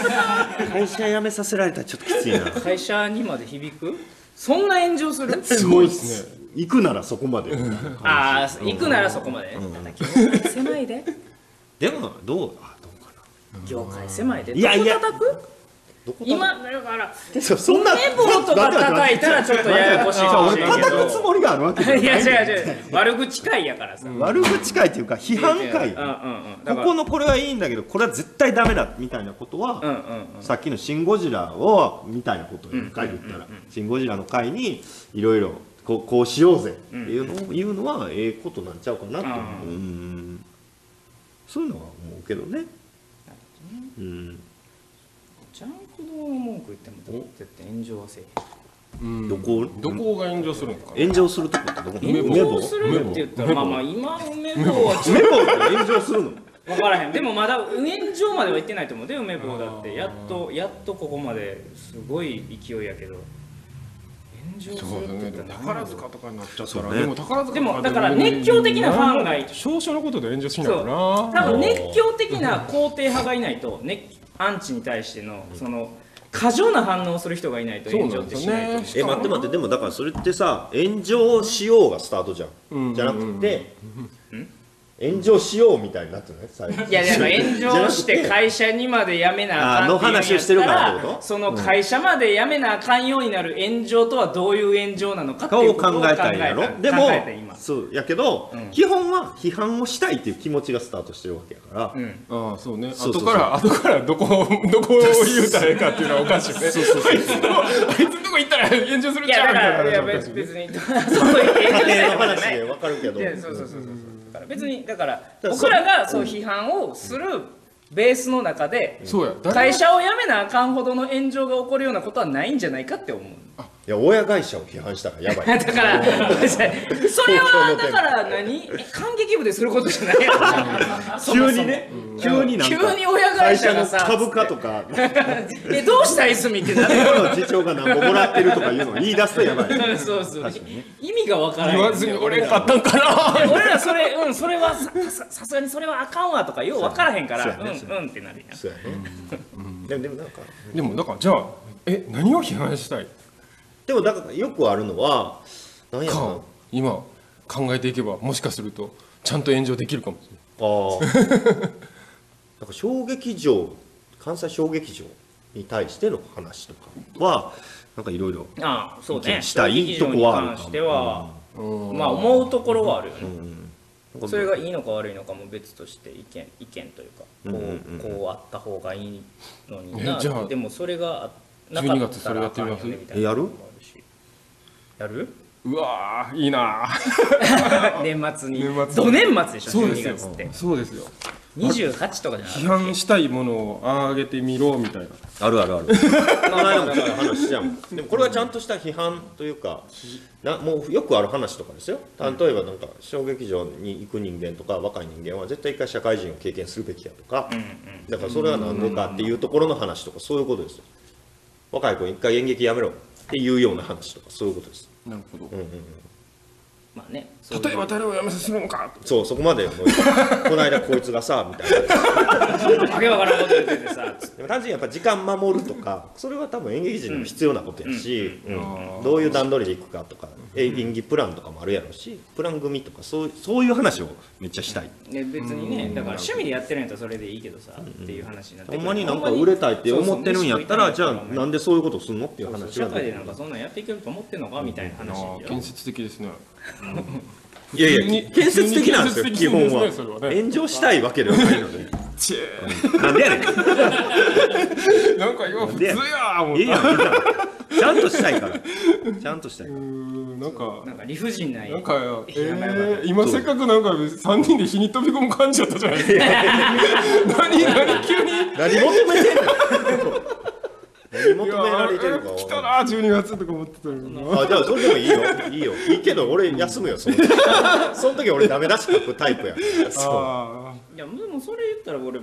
会社辞めさせられたらちょっときついな。 会社にまで響く？そんな炎上する？ すごいですね。行くならそこまで。 ああ、行くならそこまで。業界狭いで。 でもどう？あ、どうかな。業界狭いで。 いやいや。 今だからそんな梅棒とか叩いたらちょっとややこしいかもしれないけど。 叩くつもりがあるわけじゃない。 いや違う違う。悪口会やからさ。 悪口会っていうか批判会。ここのこれはいいんだけどこれは絶対ダメだみたいなことはさっきのシン・ゴジラをみたいなことを書いて言ったらシン・ゴジラの会にいろいろこうこうしようぜっていうのを言うのはええことなんちゃうかなと思う。うんそういうのは思うけどね。うん。 ジャンク堂の文句言っても絶対炎上はせえへん。 どこどこが炎上するんですか？ 炎上するとこってどこ？ 炎上するって言ったらまあまあ今梅棒は梅棒って炎上するの？ 分からへん。でもまだ炎上までは行ってないと思うで梅棒だってやっとやっとここまですごい勢いやけど炎上するって言ったら宝塚とかになっちゃったらでも宝塚でもだから熱狂的なファンがいて少々のことで炎上しないかな。 多分熱狂的な肯定派がいないと熱アンチに対してのその過剰な反応をする人がいないと炎上ってしないと思う。 え待って待ってでもだからそれってさ炎上しようがスタートじゃん。じゃなくて炎上しようみたいになってない最近。 いやでも炎上して会社にまで辞めなあかんっていう話をしてるからその会社まで辞めなあかんようになる炎上とはどういう炎上なのかっていうことを考えたんやろ。 でもそうやけど基本は批判をしたいっていう気持ちがスタートしてるわけやから。 ああそうね。後から後からどこどこを言うたらええかっていうのはおかしいね。あいつのあいつのとこ行ったら炎上するんちゃうみたいな。 いや別にそういう炎上したいとかじゃない。 わかるけど。 そうそうそうそう。別にだから僕らがそう批判をするベースの中で会社を辞めなあかんほどの炎上が起こるようなことはないんじゃないかって思う。 いや親会社を批判したらやばい。 だからそれはだから何感激部ですることじゃないやろ。 急にね急になんか急に親会社がさ株価とかえどうした泉ってなる。 次長が何個もらってるとかいうのを言い出すとやばい。 そうそう意味がわからない。 言わずに俺買ったんかな。 俺らそれうんそれはさすがにそれはあかんわとかようわからへんからうんうんってなるやん。 そうやね。でもでもなんかでもだからじゃあえ何を批判したい？ でもだからよくあるのは何やろな今考えていけばもしかするとちゃんと炎上できるかもしれない。 ああ。なんか小劇場関西小劇場に対しての話とかはなんかいろいろしたいとこはあるかも。 してはまあ思うところはあるよね。それがいいのか悪いのかも別として意見意見というかこうこうあった方がいいのにな。でもそれがじゅうにがつそれやってみます？ やる？ やる？ うわーいいな。 年末にど年末でしょじゅうにがつって。 そうですよ。 にじゅうはちとかじゃない？ 批判したいものを上げてみろみたいな。 あるあるある。まあ前もそういう話しちゃう。でもこれはちゃんとした批判というかなもうよくある話とかですよ。例えばなんか小劇場に行く人間とか若い人間は絶対一回社会人を経験するべきやとか。だからそれは何でかっていうところの話とかそういうことですよ。若い子に一回演劇やめろっていうような話とかそういうことです。 なるほど。 うんうんうん。 まあね。 例えば誰を辞めさせるのか。 そうそこまで。この間こいつがさみたいな。 わけわからんこと言っててさ。 でも単純にやっぱ時間守るとかそれは多分演劇人にも必要なことやし、どういう段取りでいくかとか演技プランとかもあるやろうしプラン組とかそうそういう話をめっちゃしたい。 ね別にねだから趣味でやってるんやったらそれでいいけどさっていう話になって。 ほんまになんか売れたいって思ってるんやったらじゃあなんでそういうことすんのっていう話。 社会でなんかそんなんやっていけると思ってんのかみたいな話。 建設的ですね。 いやいや建設的なんですよ基本は。炎上したいわけではないので。なんでやねん。 なんか今普通やもん。 いいやんちゃんとしたいからちゃんとしたいから。 なんかなんか理不尽ない。 なんかえ今せっかくなんかさんにんで火に飛び込む感じだったじゃないですか。何何急に何求めてんの。何求められてるか来たなじゅうにがつとか思ってたの。 あじゃあそれでもいいよいいよいいけど俺休むよその時。その時俺ダメ出し書くタイプや。そういやでもそれ言ったら俺、うん、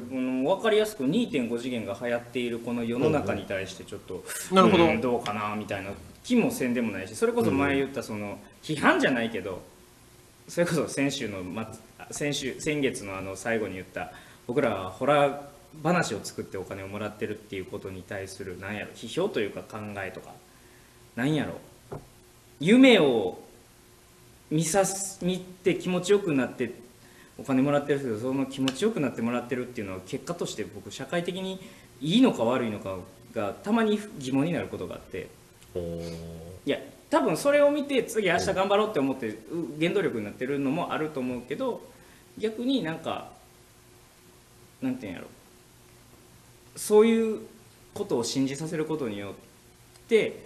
分かりやすく にてんご 次元が流行っているこの世の中に対してちょっと、 うん、なるほど、 うん、どうかなみたいな気もせんでもないしそれこそ前言ったその批判じゃないけどそれこそ先週の先週先月のあの最後に言った僕らはホラー話を作ってお金をもらってるっていうことに対するなんやろ批評というか考えとかなんやろ夢を見さす見て気持ちよくなってお金もらってるけどその気持ちよくなってもらってるっていうのは結果として僕社会的にいいのか悪いのかがたまに疑問になることがあっていや多分それを見て次明日頑張ろうって思って原動力になってるのもあると思うけど逆になんかなんていうんやろそういうことを信じさせることによって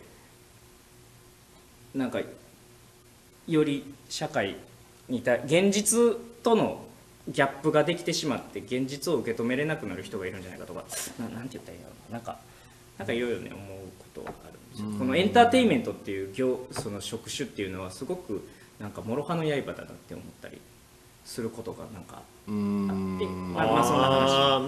なんかより社会に対現実とのギャップができてしまって現実を受け止めれなくなる人がいるんじゃないかとか な, なんて言ったらいいんだろうなんかなんかいろいろね思うことがあるんですよ。このエンターテインメントっていう業その職種っていうのはすごくなんか諸刃の刃だなって思ったりすることがなんかあってまあまあそんな話。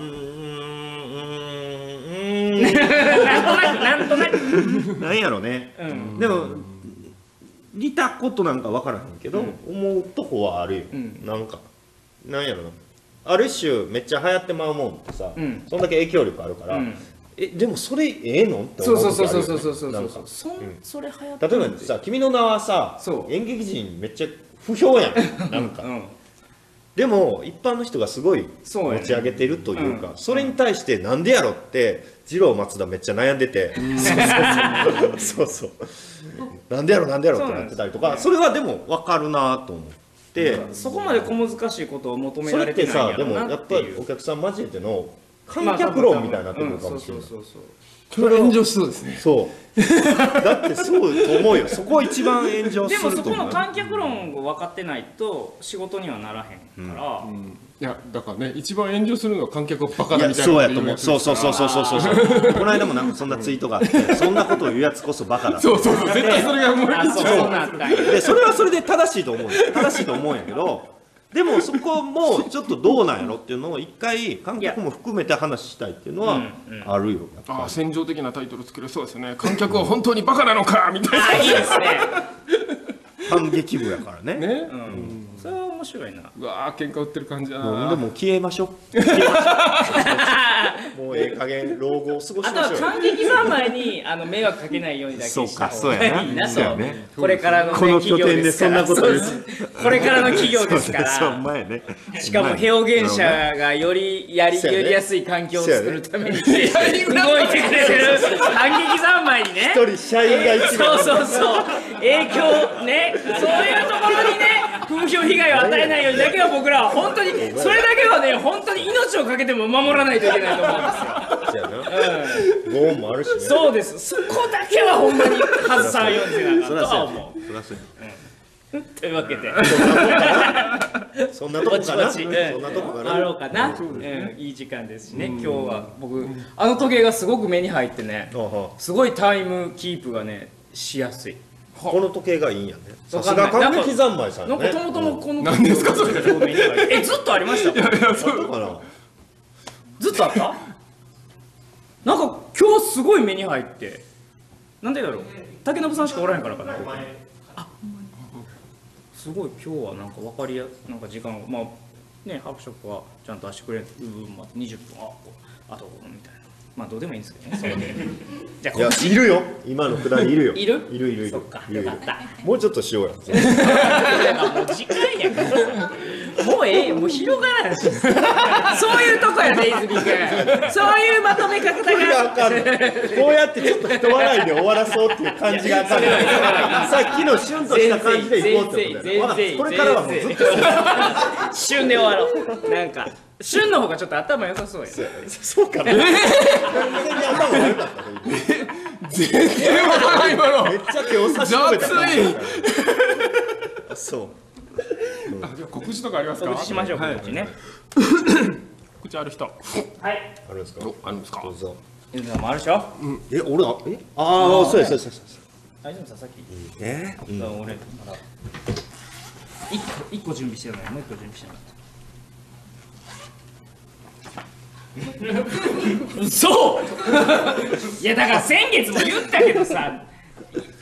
なんとなくなんとなくなんやろね、うん、でも見たことなんか分からへんけど、うん、思うとこはあるよ、うん、なんかなんやろなある種めっちゃ流行ってまうもんってさ、うん、そんだけ影響力あるから、うん、えでもそれええのって思う時あるよね。そうそうそうそうそうそうそうそれ流行ってる。例えばさ「君の名はさ」演劇人めっちゃ不評やんなんか、うん、でも一般の人がすごい持ち上げてるというか そ,、ねうん、それに対してなんでやろって次郎松田めっちゃ悩んでて、うん、そうそうそうなんでやろなんでやろってなってたりとか そ,、ね、それはでも分かるなと思って、うん、 そこまで小難しいことを求められてないやろなっていう。 それってさでもやっぱりお客さん交えての観客論みたいになってくるかもしれない。 それは炎上しそうですね。 そうだってそうと思うよそこ一番炎上すると思う。 でもそこの観客論を分かってないと仕事にはならへんから、うんうん、 いやだからね一番炎上するのは観客をバカだみたいなそうやと思う。そうそうそうそうそうそうそうこの間もなんかそんなツイートがあってそんなことを言うやつこそバカだそうそうそう絶対それがもう一番でそれはそれで正しいと思う正しいと思うんやけどでもそこもちょっとどうなんやろっていうのを一回観客も含めて話したいっていうのはあるよ。 ああ戦場的なタイトルつけるそうですよね。観客は本当にバカなのかみたいな。 あいいですね。 反撃部やからね。 ね、うん、それは面白いな。 うわー喧嘩売ってる感じだな。 でも消えましょう。消えましょうもうええ加減老後を過ごしましょう。 あとは観劇三昧にあの迷惑かけないようにだけした方がいいなと。 そうやね。 これからの、ね、 この拠点でそんなこと言う。 これからの企業ですから。 そうそう前ね。 しかも表現者がよりやり、ね、やりやすい環境を作るために、ね、動いてくれてる観劇三昧にね。 一人社員が一番。 そうそうそう。影響ね。そういうところにね風評被害を与えないようにだけは僕らは本当にそれだけはね本当に命をかけても守らないといけないと思うんですよ。 うん、ご恩もあるしね。 そうです。そこだけはほんまに外さんようにせなあかんとは思う。 そらそうや。 というわけでそんなとこかな。そんなとこかな。 あろうかな。いい時間ですしね。今日は僕あの時計がすごく目に入ってね、すごいタイムキープがねしやすい。 この時計がいいんやね。さすが観劇三昧さんね。 なんかともともこの何ですかそれ。 えずっとありました。 いやいやそうかな。 ずっとあった？なんか今日すごい目に入ってなんでだろう竹信さんしかおらへんからかな。あすごい今日はなんか分かりやなんか時間をまあね伯爵はちゃんとしてくれる部分もにじゅっぷんああとみたいなまあどうでもいいんですけどねそれでじゃあいやいるよ今のくだりいるよいるいるいるいるそっかよかったもうちょっとしようやもう時間やからもうええもう広がらないそういうとこやね泉君そういうまとめ方があかんのこうやってちょっと人笑いで終わらそうっていう感じがあかんないさっきのシュンとした感じでいこうってことだよまだこれからはもうずっと旬で終わろうなんか旬の方がちょっと頭良さそうやそうかな全然頭悪かった全然わからない今のめっちゃ手を差し伸べた感じそうあ、じゃあ告知とかありますか？ 告知しましょう、告知ね。 告知ある人。はい。 あるんですか？ あるんですか？ どうぞ。 え、あるでしょ？ え、俺あ、え、ああ、そうですそうですそうです。 大丈夫さっき。 え？ 俺まだ一個一個準備してるのよ。もう一個準備してるの。嘘いやだから先月も言ったけどさ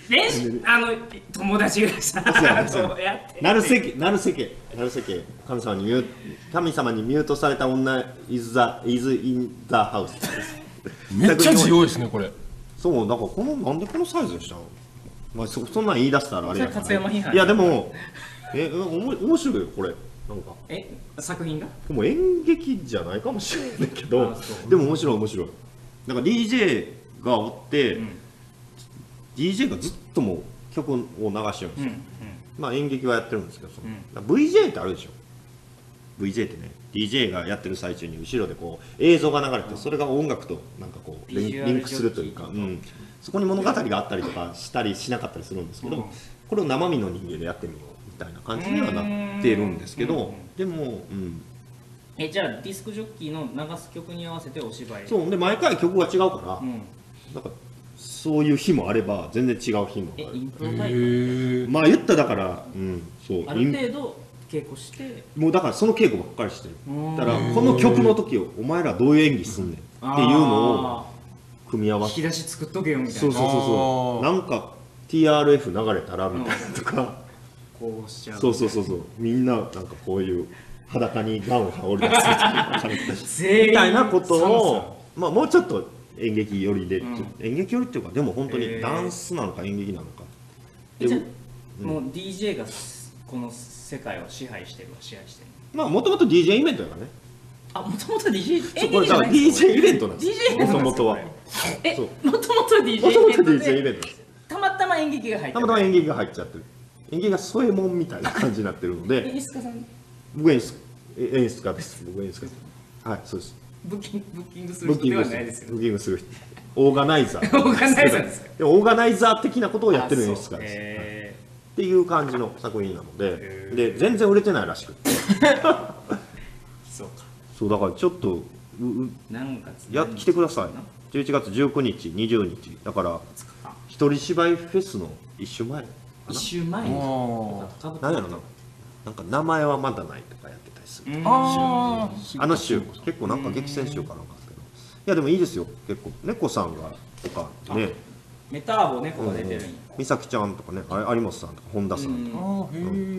練習あの友達がさそうやって成瀬家成瀬家成瀬家神様にミュ神様にミュートされた女 is the is in the house めっちゃ強いですねこれ。 そうだからこのなんでこのサイズでしたの、まあ、そ, そんなん言い出したらあれやから、 勝山批判いやでもえおも面白いよこれなんかえ作品がでも演劇じゃないかもしれないけどでも面白い面白いなんか ディージェー がおって、うん、ディージェー がずっともう曲を流してるんですよ、うんうん、まあ演劇はやってるんですけどその、うん、ブイジェー ってあるでしょ ブイジェー ってね ディージェー がやってる最中に後ろでこう映像が流れてそれが音楽となんかこうリンクするというか、うん、そこに物語があったりとかしたりしなかったりするんですけど、うん、これを生身の人間でやってみようみたいな感じにはなってるんですけどでも、うん、 えじゃあディスクジョッキーの流す曲に合わせてお芝居そうで毎回曲が違うから、うん、なんかそういう日もあれば全然違う日もあるえインプロタイプまあ言っただから、うん、そうある程度稽古してもうだからその稽古ばっかりしてるだからこの曲の時をお前らどういう演技すんねんっていうのを組み合わせて引き出し作っとけよみたいなそうそうそうそうなんか ティーアールエフ 流れたらみたいなとか、うん、 こうしちゃうそうそうそうそうみんななんかこういう裸にガウン羽織り出すみたいなことをまあもうちょっと演劇寄りで、うん、演劇寄りっていうかでも本当にダンスなのか演劇なのかえじゃあ、うん、もう ディージェー がこの世界を支配してる支配してるまあもともと ディージェー イベントだからねあもともと ディージェーそうこれだから ディージェー イベントなんですもともとはえもともと ディージェー イベントでたまたま演劇が入ってるたまたま演劇が入っちゃってる演劇が添えもんみたいな感じになってるので演出家さん僕演出演出家です僕演出家はいそうですブッキンブッキングする人ではないですよブッキングする人オーガナイザーオーガナイザーですかでオーガナイザー的なことをやってる演出家ですっていう感じの作品なのでで全然売れてないらしくてそうかそうだからちょっと何月や来てくださいじゅういちがつじゅうくにちにじゅうにちだから一人芝居フェスの一週前一週前何やろななんか名前はまだないとかやってたりするああの週結構なんか激戦週かなんかですけどいやでもいいですよ結構猫さんがとかねメターボ猫が出てる美咲ちゃんとかね有本さんとか本田さんとか、うん、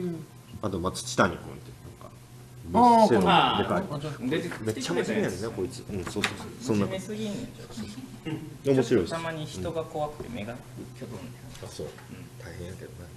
あとまあ土谷君ってなんか背のでかいめっちゃ真面目やねんなこいつうんそうそうそうそんな真面目すぎんねん面白いですたまに人が怖くて目がキョドンねあそう大変や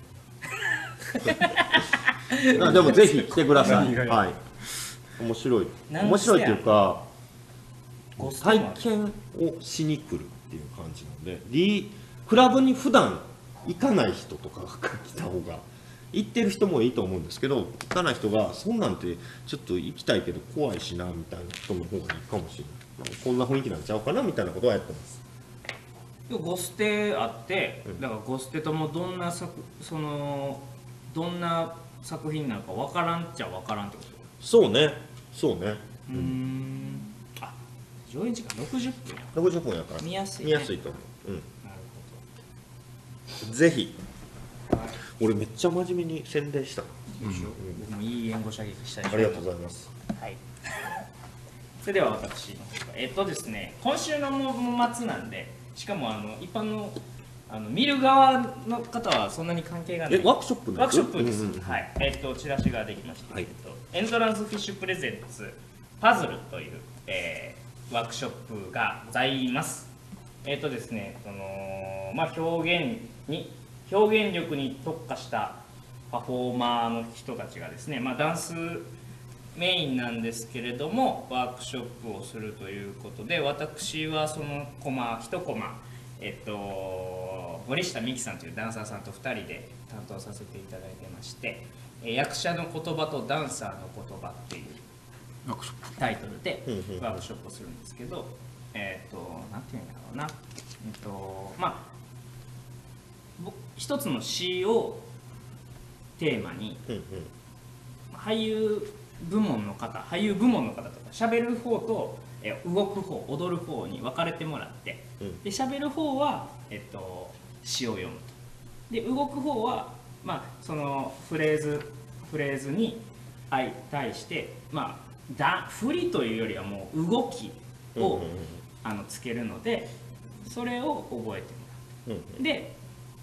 けどなでもぜひ来てくださいはい面白い面白いっていうか体験をしに来るっていう感じなので Dクラブに普段行かない人とかが来た方が行ってる人もいいと思うんですけど行かない人がそんなんてちょっと行きたいけど怖いしなみたいな人の方がいいかもしれないこんな雰囲気なんちゃうかなみたいなことはやってますゴステあってだからゴステともどんな作そのどんな作品なのか分からんっちゃ分からんってことそうねそうねうんあ上演時間ろくじゅっぷんやろくじゅっぷんやから見やすい、ね、 見やすいと思う、うん、なるほどぜひ、はい、俺めっちゃ真面目に宣伝したの、 うんうん、僕もいい援護射撃したいありがとうございます、 はい、それでは私のえっとですね今週の末なんでしかもあの一般のあの見る側の方はそんなに関係がない。 えワークショップワークショップです。うんうん、はい。えっ、ー、とチラシができまして、はい、えっとエントランスフィッシュプレゼンツパズルという、えー、ワークショップがございます。えっ、ー、とですね、そのまあ表現に表現力に特化したパフォーマーの人たちがですね、まあダンスメインなんですけれどもワークショップをするということで、私はそのコマいちコマえっと森下美希さんというダンサーさんとふたりで担当させていただいてまして、役者の言葉とダンサーの言葉っていうタイトルでワークショップをするんですけど、えっとなんていうんだろうな、えっとまあ一つの詩をテーマに俳優部門の方俳優部門の方とか喋る方と動く方踊る方に分かれてもらって、うん、で喋る方は、えっと、詩を読むとで動く方は、まあ、そのフレーズフレーズに対して、まあ、だ振りというよりはもう動きを、うんうんうん、あのつけるのでそれを覚えてもらう、うんうん、で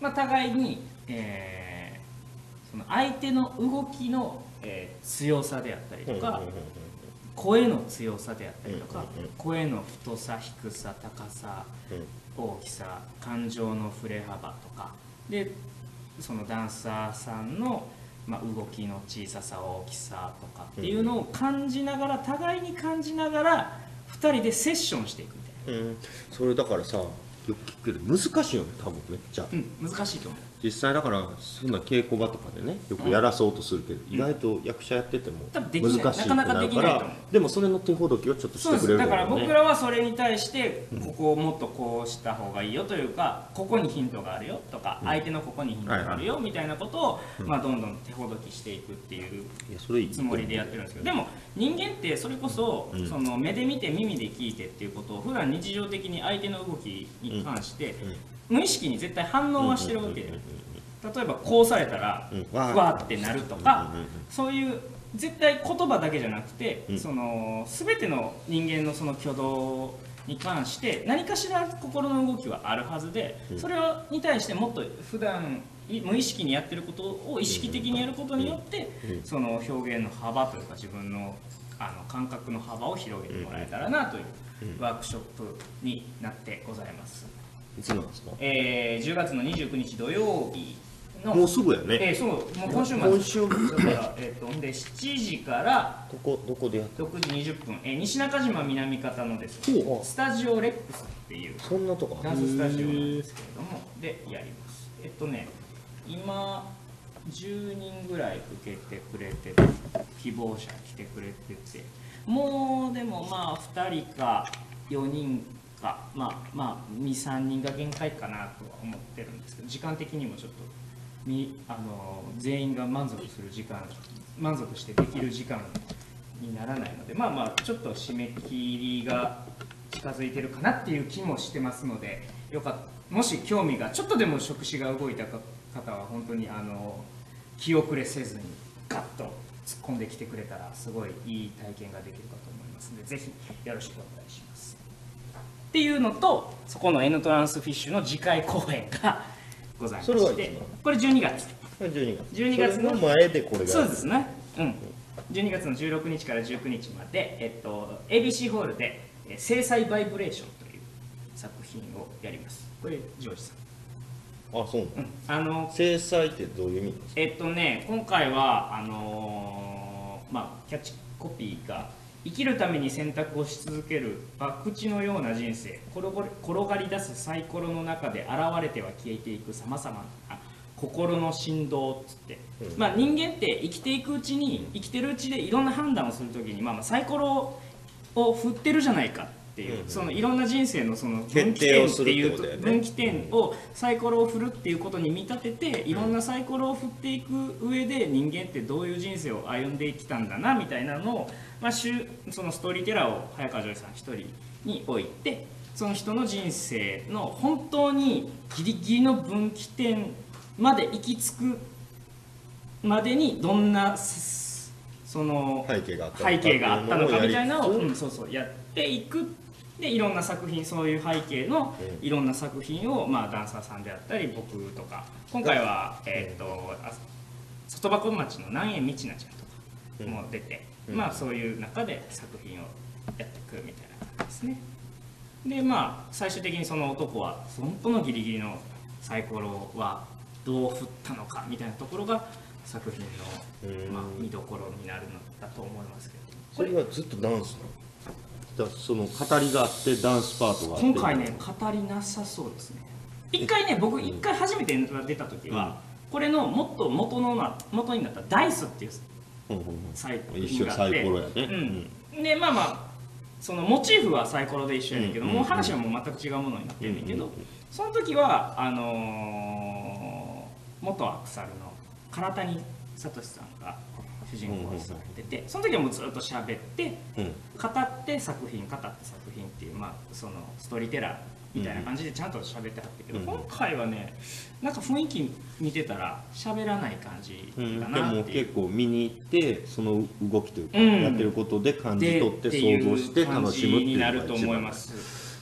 まあ、互いに、えー、その相手の動きの、えー、強さであったりとか、声の強さであったりとか、声の太さ、低さ、高さ、大きさ、感情の振れ幅とかで、そのダンサーさんの、まあ、動きの小ささ、大きさとかっていうのを感じながら、互いに感じながらふたりでセッションしていくみたいな。 うん、それだからさ、よく聞くけど難しいよね、多分めっちゃ、 うん、難しいと思う。 実際だからそんな稽古場とかでねよくやらそうとするけど、うん、意外と役者やってても難しいってなるから、でもそれの手ほどきをちょっとしてくれる、ね、 だから僕らはそれに対してここをもっとこうした方がいいよというか、ここにヒントがあるよとか、うん、相手のここにヒントがあるよみたいなことを、うん、まあどんどん手ほどきしていくっていうつもりでやってるんですけど、でも人間ってそれこそ、うん、その目で見て耳で聞いてっていうことを普段日常的に相手の動きに関して、無意識に絶対反応はしてるわけで、例えばこうされたらわーってなるとか、そういう絶対言葉だけじゃなくて、その全ての人間のその挙動に関して何かしら心の動きはあるはずで、それに対してもっと普段無意識にやってることを意識的にやることによって、その表現の幅というか自分のあの感覚の幅を広げてもらえたらなというワークショップになってございます。 いつなんですか？ えー、じゅうがつのにじゅうくにち土曜日の、 もうすぐやね。 えー、そう、もう今週末。今週末だから、えっと、でしちじからどこどこでやってろくじにじゅっぷん、えー、西中島南方のですね、スタジオレックスっていうそんなとこダンススタジオなんですけれども、でやります。えっとね、今じゅうにんぐらい受けてくれてて、希望者来てくれてて、もうでもまあふたりかよにんか、まあまあに、さんにんが限界かなとは思ってるんですけど、時間的にもちょっとみあの全員が満足する時間、満足してできる時間にならないので、まあまあちょっと締め切りが近づいてるかなっていう気もしてますので、よかったもし興味がちょっとでも触手が動いた方は本当にあの気遅れせずにガッと突っ込んできてくれたらすごいいい体験ができるかと思いますので、ぜひよろしくお願いします。っていうのと、そこの N トランスフィッシュの次回公演がございまして、これじゅうにがつ。 じゅうにがつ。 じゅうにがつの前でこれが。 そうですね。うん。じゅうにがつのじゅうろくにちからじゅうくにちまで、えっと エービーシー ホールで「制裁バイブレーション」という作品をやります。これジョージさん。 あ、そう。うん、 あの制裁ってどういう意味ですか？ えっとね、今回はあのー、まあキャッチコピーが生きるために選択をし続ける博打のような人生、転がり出すサイコロの中で現れては消えていくさまざまな心の振動っつって、うん、まあ人間って生きていくうちに生きてるうちでいろんな判断をするときに、まあ、まあサイコロを振ってるじゃないかっていう、うん、そのいろんな人生のその分岐点っていうと、ね、分岐点をサイコロを振るっていうことに見立てて、いろんなサイコロを振っていく上で人間ってどういう人生を歩んできたんだなみたいなのを、まあ、そのストーリーテラーを早川ジョイさん一人に置いて、その人の人生の本当にギリギリの分岐点まで行き着くまでにどんなその背景があったのかみたいなのを、うん、そうそうやっていく。でいろんな作品、そういう背景のいろんな作品を、まあ、ダンサーさんであったり僕とか、今回は、えー、と外箱町の南園みちなちゃんとかも出て、うん、まあそういう中で作品をやっていくみたいな感じですね。でまあ最終的にその男は本当のギリギリのサイコロはどう振ったのかみたいなところが作品の、まあ、見どころになるのだと思いますけど、 これはずっとダンスなの？だその語りがあってダンスパートがあって、 今回ね語りなさそうですね。一回ね、僕一回初めて出た時は、うん、これのもっと元のな元になったダイスっていうサイコロがあって、一緒サイコロやね、うん、でまあまあそのモチーフはサイコロで一緒やねんけど、うん、もう話はもう全く違うものになってるんだけど、うん、その時はあのー、元アクサルの唐谷聡さんが主人公をされてて、その時はもうずっと喋って、うん、語って作品語って作品っていう、まあ、そのストーリーテラーみたいな感じでちゃんと喋ってはったけど、うん、今回はねなんか雰囲気見てたら喋らない感じだなっていう、 うん、でも結構見に行ってその動きというか、うん、やってることで感じ取って想像して楽しむっていうのが一番。 になると思います。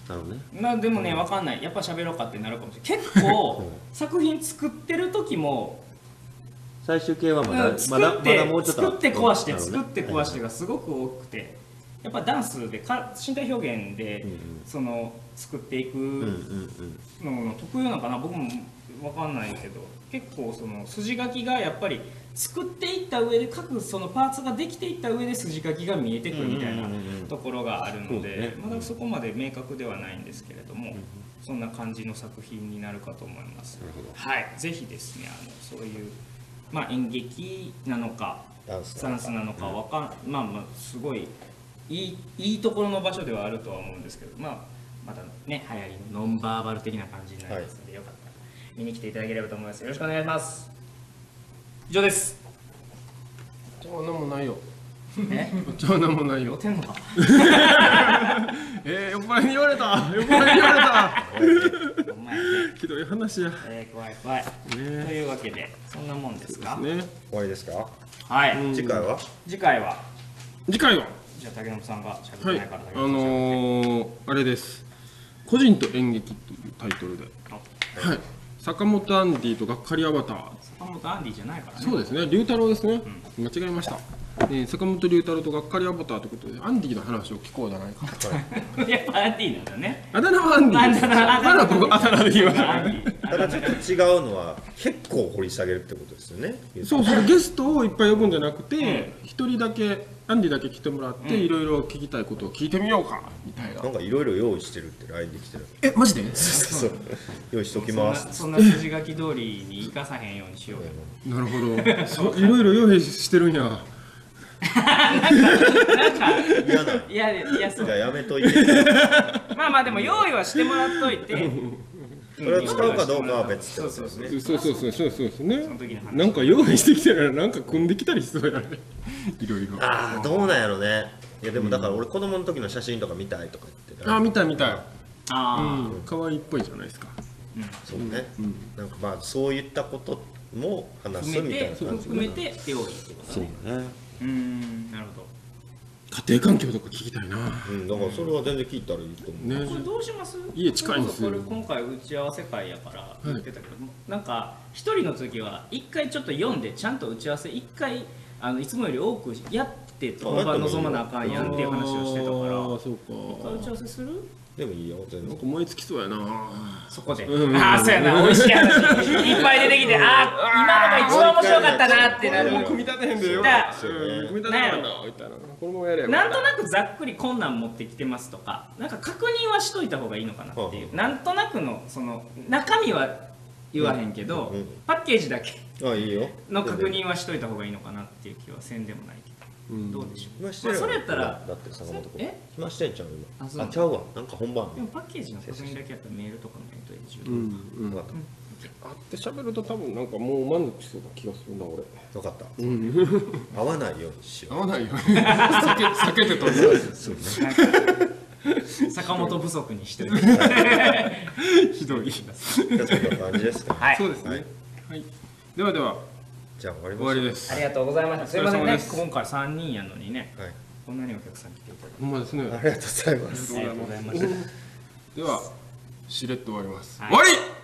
なるほどね。 まあでもね分かんない、やっぱ喋ろうかってなるかもしれない。結構作品作ってる時も最終形はまだ、 うん、作まだってまだもうちょっと作って壊してなるほどね作って壊してがすごく多くて、やっぱダンスでか身体表現で、 うんうんその作っていくうんうんのの特有なのかな、僕も分かんないけど、結構その筋書きがやっぱり作っていった上で各そのパーツができていった上で筋書きが見えてくるみたいなところがあるのそうで、 ねまだそこまで明確ではないんですけれども、そんな感じの作品になるかと思います。 なるほど。 はい、ぜひですね、あのそういうまあ演劇なのかダンスダンスなのかわかん、まあまあすごいいいいいところの場所ではあるとは思うんですけど、まあまたね流行りのノンバーバル的な感じになりますので、よかったら見に来ていただければと思います。よろしくお願いします。以上です。 じゃあ何もないよ。 え？ じゃあ何もないよ。 てんのか。 えー、酔っ払いに言われた。酔っ払いに言われた。 お前ね。 ひどい話や。 えー、怖い怖い。 ねというわけでそんなもんですか。 ね。 終わりですか？ はい。 次回は？ 次回は次回は。 じゃあ竹野さんが喋ってはい。 ないから、 あのー、あれです。個人と演劇というタイトルで。はい。坂本アンディとがっかりアバター。 坂本アンディじゃないからね。 そうですね。龍太郎ですね。間違えました。えー、坂本龍太郎とがっかりアバターということで、アンディの話を聞こうじゃないかと。 やっぱアンディなんだね。 あだ名はアンディです。 あだ名あだ名僕あだ名で言いましたアンデね。 ィただちょっと違うのは結構掘り下げるってことですよね。 そうそう、ゲストをいっぱい呼ぶんじゃなくて、一人だけアンディだけ来てもらっていろいろ聞きたいことを聞いてみようかみたいな。 なんかいろいろ用意してるって ライン で来てる。 え、マジで？ そうそう用意しときます。 そんなそんな筋書き通りに生かさへんようにしようよ。 なるほど。そういろいろ用意してるんや。 なんか嫌な。 いやいやそうじゃあやめといて。 まあまあでも用意はしてもらっといて。 それを使うかどうかは別ってそうそうことですね。 そうそうそうそうそうですねその時の話。 なんか用意してきてるらなんか組んできたりしそうやね。いろいろ。 ああどうなんやろね。いやでもだから俺子供の時の写真とか見たいとか言ってた。 あー見たい見たい。 あうん、可愛いっぽいじゃないですか。 そうね。なんかまあそういったこともあ話すみたいな感じ。 含めて用意ってことそうね。 ね。 うんなるほど。 家庭環境とか聞きたいな。 うんだからそれは全然聞いたらいいと思う。 ね。 これどうします？ 家近いんですよこれ今回打ち合わせ会やから言ってたけど、なんか一人の時は一回ちょっと読んでちゃんと打ち合わせ一回あのいつもより多くやって本番臨まなあかんやんっていう話をしてたから、 あーそう一回打ち合か。 わせする？ でもいいよ全然なんか。燃え尽きそうやな。 そこで、 うんああそうやな、美味しい話いっぱい出てきて、ああ今のが一番面白かったなってなる。 もう組み立てへんでよ。 だうん組み立てへんなみたいな。これもやれば。 なんとなくざっくりこんなん持ってきてますとか、なんか確認はしといた方がいいのかなっていう、なんとなくのその中身は言わへんけど、 うんうんパッケージだけあいいよ。 の確認はしといた方がいいのかなっていう気はせんでもないけど、 うんどうでしょう。 暇してるまあそれやったらだって坂本君。 え暇してんちゃう今。 あそうあちゃうわ。なんか本番。 でもパッケージの確認だけやったらメールとかのやり取りで十う分、 んうん。 わかっ会って喋ると多分なんかもう満足しそうな気がするな俺。 た。わかった。 うん。 合わないようにしよ合わないよ。避け避けてとる。 う。そうね。 坂本不足にしてるひどい。 じゃあそんな感じですか。 はいそうですね。はい。ではではじゃあ終わり終ましょう。 わりですあ。りがとうございました。すいませんねお疲れ様です今回さんにんやのにね、 はい。 こんなにお客さん来ていただいてほんまですね。 ありがとうございます。 ありがとうございました。 ではしれっと終わります。 はい終わり。